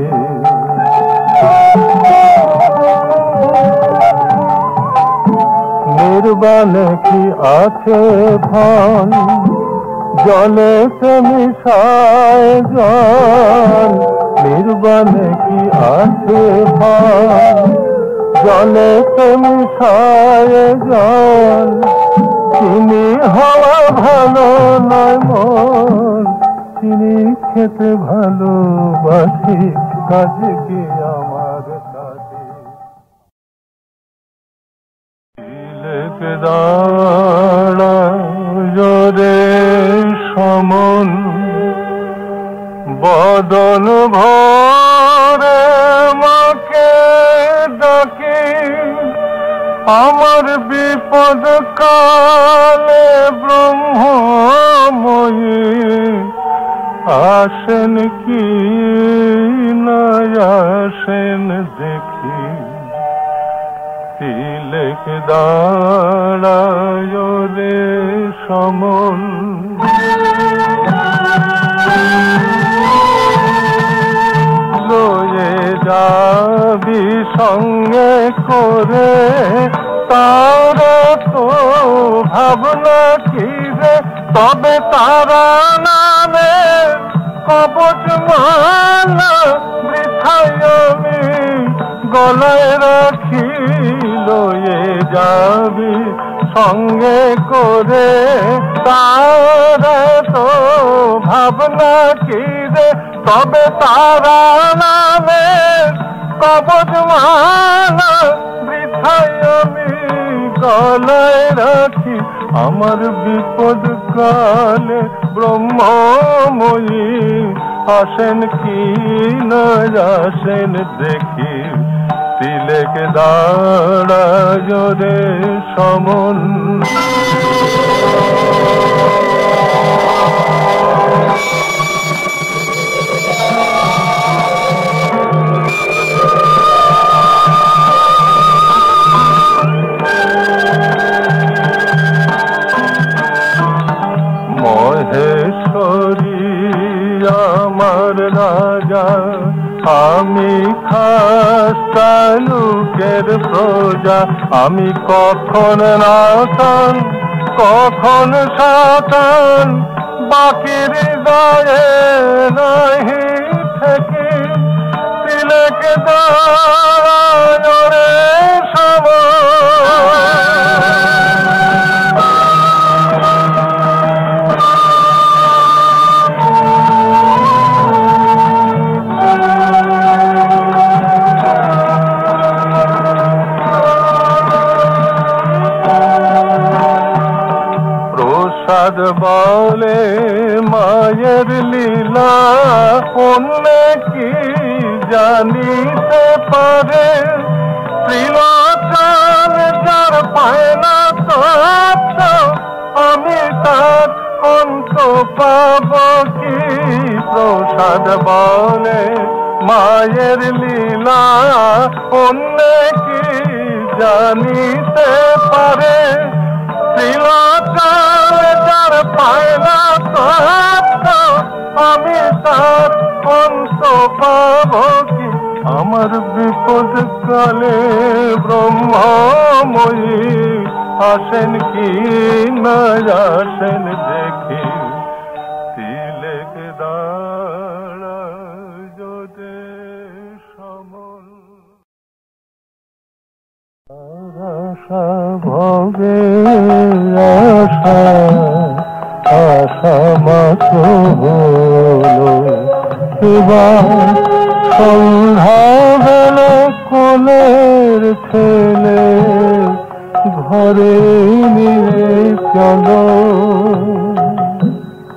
নির্বাণে কি আছে ধন জলে সে মিশায় জল নির্বাণে কি আছে ধন জলে সে মিশায় জল চিনি হওয়া ভালো নয় মন চিনি খেতে ভালোবাসি কাজে কি আমার কাজে তিলক দাঁড়া জোরে সমন বদন ভরে মাকে ডাকে আমার বিপদ কালে ব্রহ্মময়ী আসেন কি না আসেন দেখি তিলক দাঁড়ায় রে সমন লয়ে যাবি সঙ্গে করে তারা তো ভাবনা কি রে তবে তারা নামে কবচ মালা বৃথায় আমি গলায় রাখি লয়ে যাবি সঙ্গে করে তারা তো ভাবনা কি রে তবে তারা নামে কবচ মালা বৃথায় আমি গলায় রাখি আমার বিপদ কালে ব্রহ্মময়ী আসেন কি না আসেন দেখি তিলক দাঁড়ায় রে সমন মহেশ্বরী আমার রাজা আমি খাস্তালুকের প্রজা আমি কখন নাথান কখন সাতান বাকির হৃদয়ে নাহি থেকে তিলক দাঁড়ায় রে সমন প্রসাদ বলে মায়ের লীলা অন্য কি জানিতে পারে ত্রিলোচন যার পায় না তত্ত্ব আমি তার অন্ত পাব কি প্রসাদ বলে মায়ের লীলা অন্য কি জানিতে পারে ত্রিলোচন যার পায় না তত্ত্ব আমি তার অন্ত পাব কি আমার বিপদ কালে ব্রহ্মময়ী আসেন কি না আসেন দেখি তিলক দাঁড়ায় রে সমন আশা ভবে আশা আশা মাত্র হলো এবার সন্ধ্যা বেলা কোলের ছেলে ঘরে নিয়ে চলো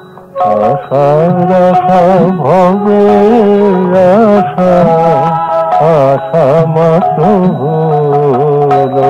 আশার আশা ভবে আশা আশা মাত্র হলো।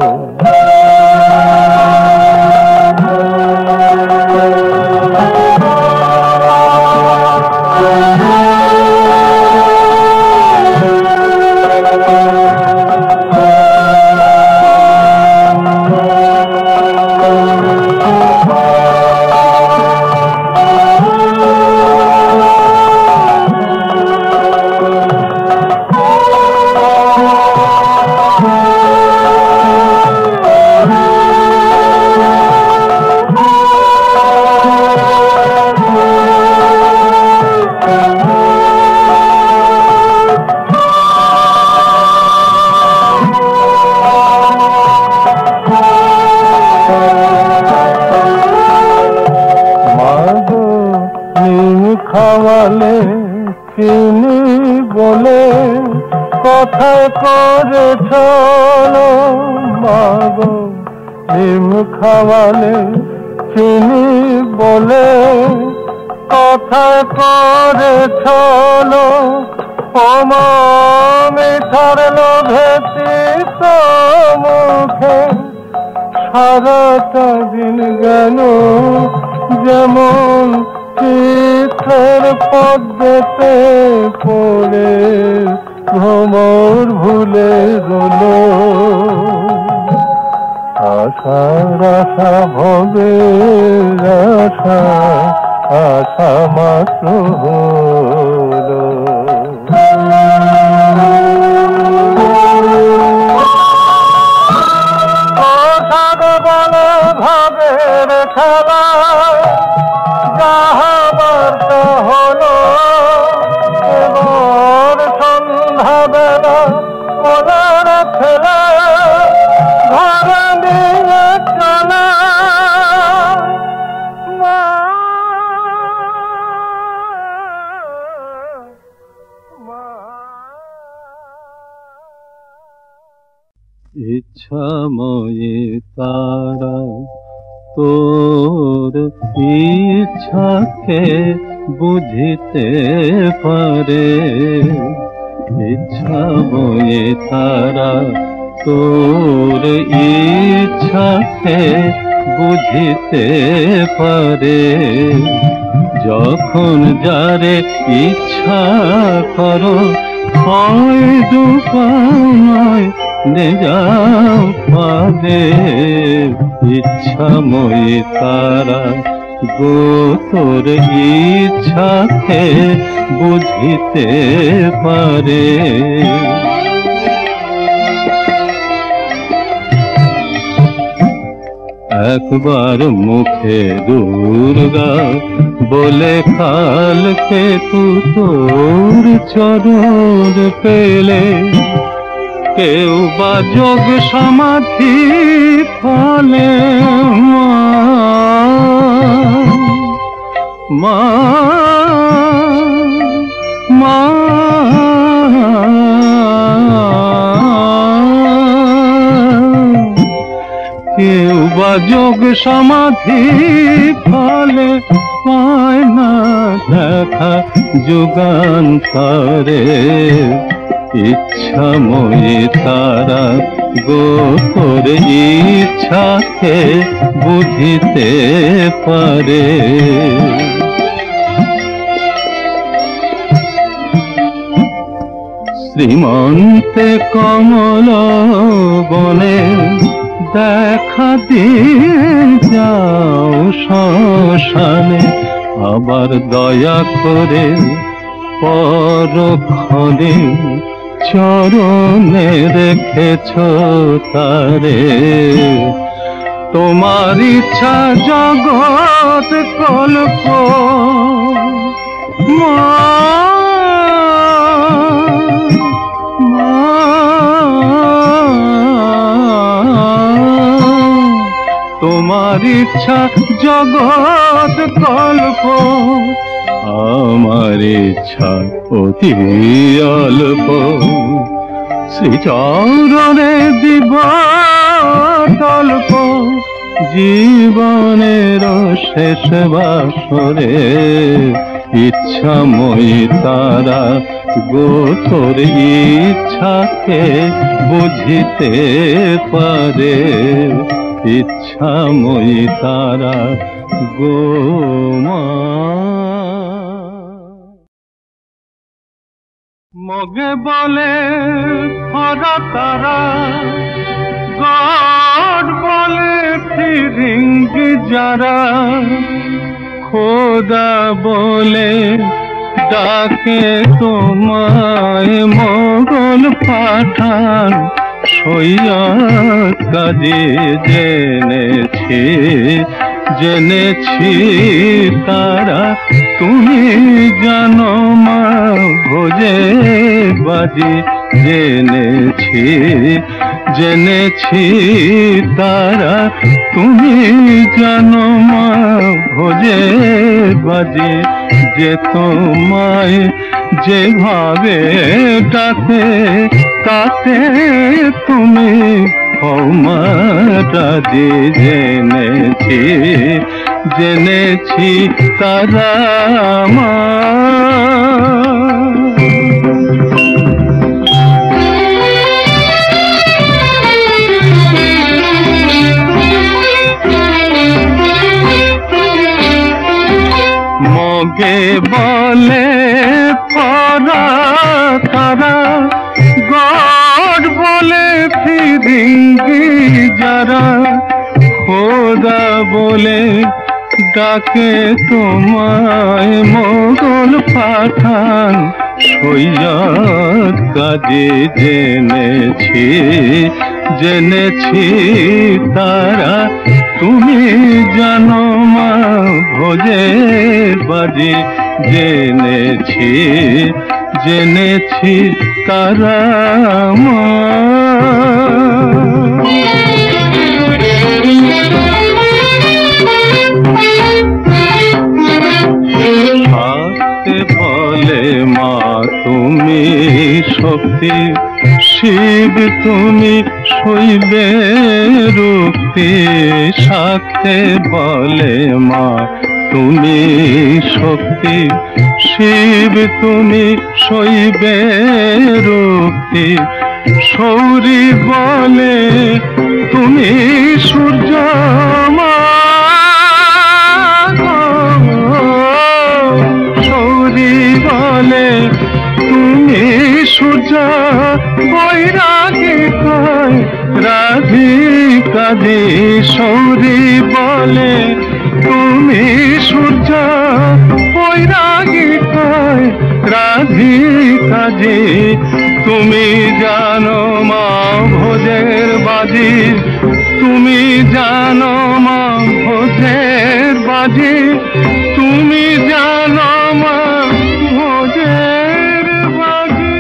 খাওয়ালে চিনি বলে কথায় করেছ মাগো, নিম খাওয়ালে চিনি বলে কথায় করেছ ওমা মিঠার লোভে চিত্ত মুখে সারাটা দিন গেল যেমন চিত্রের পদ্মেতে পড়ে ভ্রমর ভুলে গেল। আশার আশা ভবে আশা আশা মাত্র হলো। ভাবের খেলা যাহাবার তা হলো, এবার সন্ধ্যা বেলা ওনার খেলা ঘরে নিয়ে চলা। ইচ্ছাময়ী তারা তোর ইচ্ছাকে বুঝিতে পারে, ইচ্ছাময়ী তারা তোর ইচ্ছাকে বুঝিতে পারে। যখন যারে ইচ্ছা করো হয় দুপায় নে যাও পাদে। ইচ্ছাময়ী তারা গো তোর ইচ্ছাকে বুঝিতে পারে। একবার মুখে দুর্গা বলে কালকে তু তোর চরণ পেলে, কেউ বা যোগ সমাধি ফলে মা মা কেউ বা যোগ সমাধি ফলে পায় না দেখা যুগান্তরে। ইচ্ছাময়ী তারা গো তোর ইচ্ছাকে বুঝিতে পারে। শ্রীমন্তে কমল বনে দেখা দিয়ে যাও শ্মশানে, আবার দয়া করে পরক্ষণে চরণে রেখেছ তারে। তোমার ইচ্ছা জগৎ কল্প মা তোমার ইচ্ছা জগৎ কল্প, আমার ইচ্ছা অতি অল্প। শ্রীচরণে দিব তল্প জীবনের শেষ বাসরে। ইচ্ছাময়ী তারা গো তোর ইচ্ছাকে বুঝিতে পারে, ইচ্ছাময়ী তারা গো মা। মগে বলে ভরা তারা, গড় বলে ফিরিঙ্গি যারা, খোদা বলে ডাকে তোমায় মোগল পাঠান। সৈয়দ কাজী জেনেছি জেনেছি তারা তুমি জানো মা ভোজে বাজি। জেনেছি জেনেছি তারা তুমি জানো মা ভোজে বাজি। যে তোমায় যেভাবে ডাকে তাতে তুমি হও মা রাজি। জেনেছি জেনেছি তারা মা। মগে বলে পরা তারা, গড় বলে ফিরিঙ্গি যারা, খোদা বলে ডাকে তোমায় মোগল পাঠান। সৈয়দ কাজী জেনেছি জেনেছি তারা তুমি জানো মা ভোজে বাজি। জেনেছি জেনেছি তারা মা। থাকতে বলে মা তুমি শক্তি, শিব তুমি শৈবে রুক্তি। থাকতে বলে মা তুমি শক্তি, শিব তুমি শৈবে রুক্তি। সৌরি বলে তুমি সূর্য মা, সৌরি বলে তুমি সূর্য। বৈরাগী কয় রাধিকা দি, সৌরি বলে তুমি সূর্য। বৈরাগী কয় রাধিকা দি, তুমি জানো মা ভোজের বাজি। তুমি জানো মা ভোজের বাজি। তুমি জানো মা ভোজের বাজি।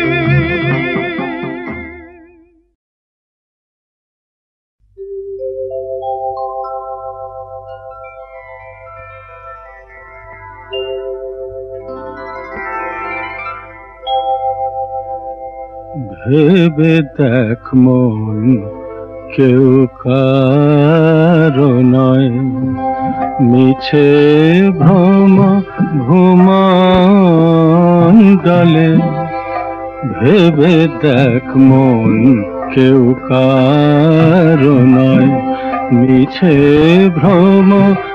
ভেবে দেখ মন কেউ কারো নয়, মিছে ভ্রম ভূমণ্ডলে। ভেবে দেখ মন কেউ কারো নয়, মিছে ভ্রম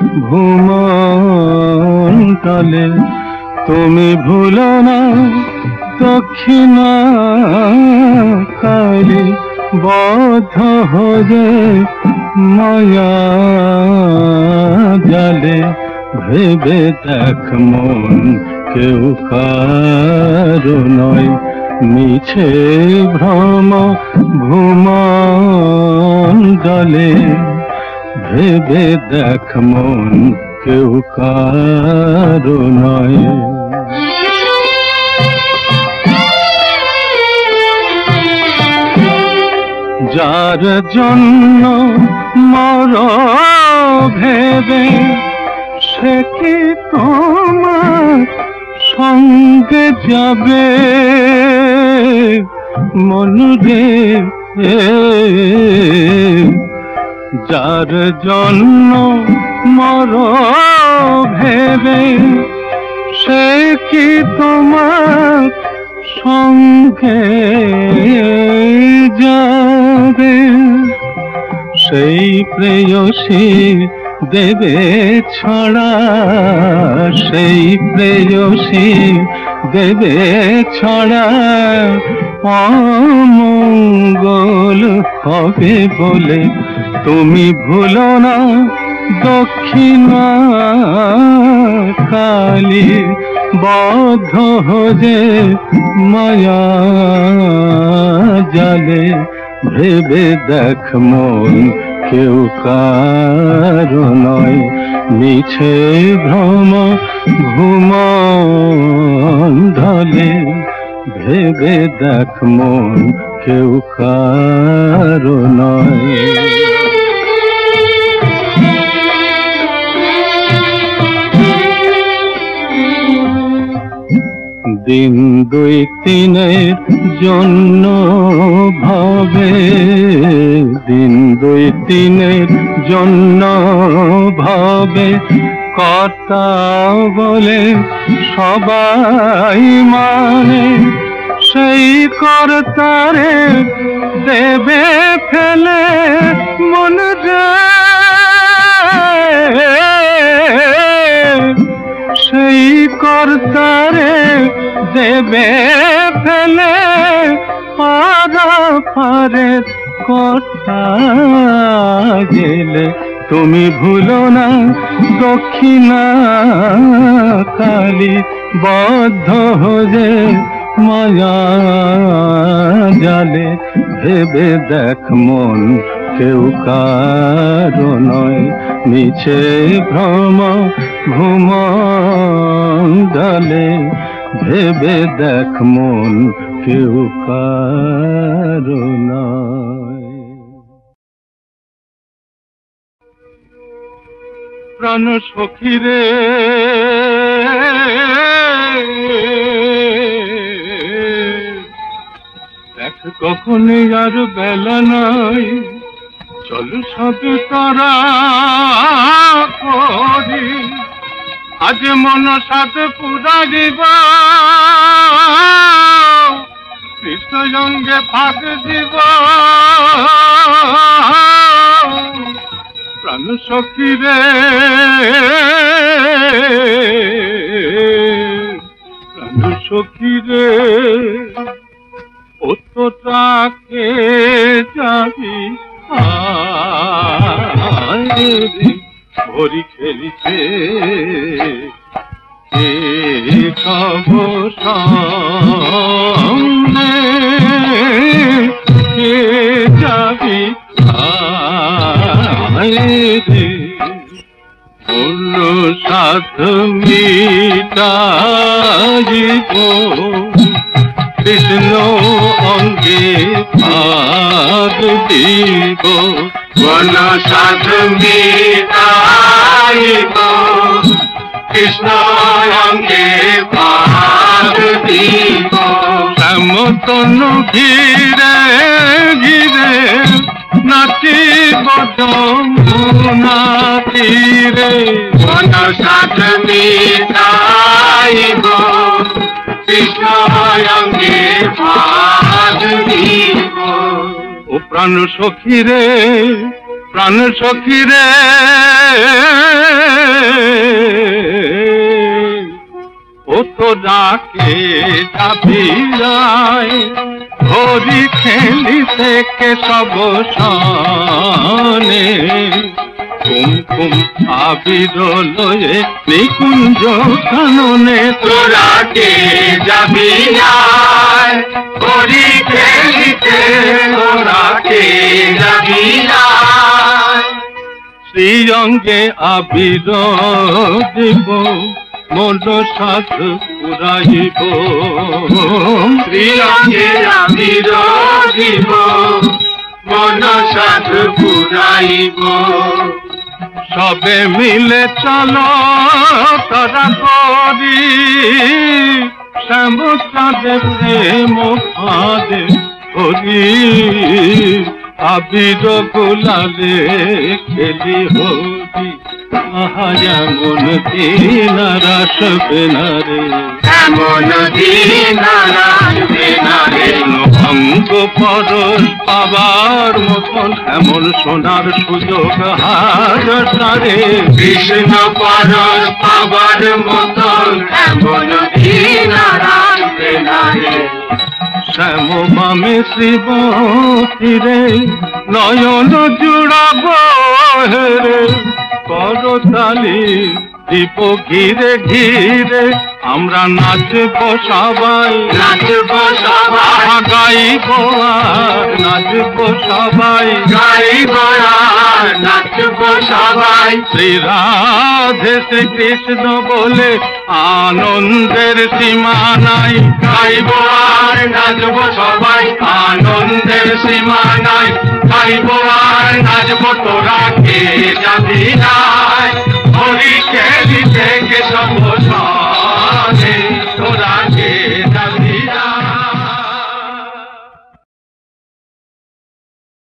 ভূমণ্ডলে। তুমি ভুলো না দক্ষিণা কালী বদ্ধ হয়ে মায়া জালে। ভেবে দেখ মন কেউ কারো নয়, মিছে ভ্রম ভূমণ্ডলে। ভেবে দেখ মন কেউ কারো নয়। যার জন্য মর ভেবে সে কি তোমার সঙ্গে যাবে মনুরে? যার জন্য মর ভেবে সে কি তোমার সঙ্গে যাবে? সেই প্রেয়সী দেবে ছড়া, সেই প্রেয়সী দেবে ছড়া, অমঙ্গল হবে বলে তুমি ভুলো না দক্ষিণা কালী। বদ্ধ হয়ে মায়া জালে ভেবে দেখ মন কেউ কারো নয়, মিছে ভ্রম ঘুমন্ধলে ভেবে দেখ মন কেউ কারো নয়। দিন দুই তিনের জন্য ভাবে, দিন দুই তিনের জন্য ভাবে, কথা বলে সবাই মানে, সেই কর্তারে দেবে ফেলে মন যায়, সেই কর্তারে দেবে ফেলে পারা পারে কর্তা গেলে। তুমি ভুলো না দক্ষিণা কালী, বদ্ধ হয়ে মায়া জালে ভেবে দেখ মন কেউ কারো নয়, মিছে ভ্রম ঘুমন্ধলে ভেবে দেখ মন কেউ কারো নয়। প্রাণ সখী রে দেখ কখনই আর বেলা নাই, চল সব তারা করি, আজ মন সাথ পুরা দিব, কৃষ্ণ সঙ্গে ফাঁক দিব। প্রাণ সখী রে প্রাণ সখী রে, ও তো তাকে যাবি ভরি খেলিছে সব সামনে, কে যাবি অন্য সাথ মিটাইব, কৃষ্ণ অঙ্গে ভাগ দিব, বন সাধ মিটাইব, কৃষ্ণ অঙ্গে ভাগ দিব। শ্যামতনু ঘিরে ঘিরে নাচিব যমুনা তীরে, বন সাধ মিটাইব, কৃষ্ণ অঙ্গে ভাগ দিব। ও প্রাণ সখী রে প্রাণ সখী রে, ও তো ডাকে যাবি রায়, হরি খেলি থেকে সব সনে, কুমকুম আবির লয়ে নিকুঞ্জ কাননে, তোরা কে যাবি রায়, হরি খেলিতে তোরা কে যাবি রায়। শ্রীঅঙ্গে আবির দিব, মন সাথ পুরাইব, শ্রীঅঙ্গে আবির দিব, মন সাথ পুরাইব। সবে মিলে চলো তারা করি, শ্যাম চাঁদে প্রেম ফাঁদে হরি, আবির গুলালে খেলি হরি আহা এমন দিন আর আসবে না রে এমন দিন আর আসবে না রে অঙ্গ পরশ পাবার মতন এমন সোনার সুযোগ হার রে কৃষ্ণ পরশ পাবার মতন এমন দিন আর আসবে না রে শ্যাম বামে শ্রীবতীরে নয়ন জুড়াব হেরে করতালি দীপ ঘিরে ঘিরে আমরা নাচব সবাই নাচব সবাই গাইব আর নাচব সবাই গাইব আর নাচব সবাই শ্রী রাধে শ্রী কৃষ্ণ বলে আনন্দের সীমা নাই গাইব আর নাচব সবাই আনন্দের সীমা নাই গাইব আর নাচব তোরা কে যাবি নাই হরি খেলিতে কে সব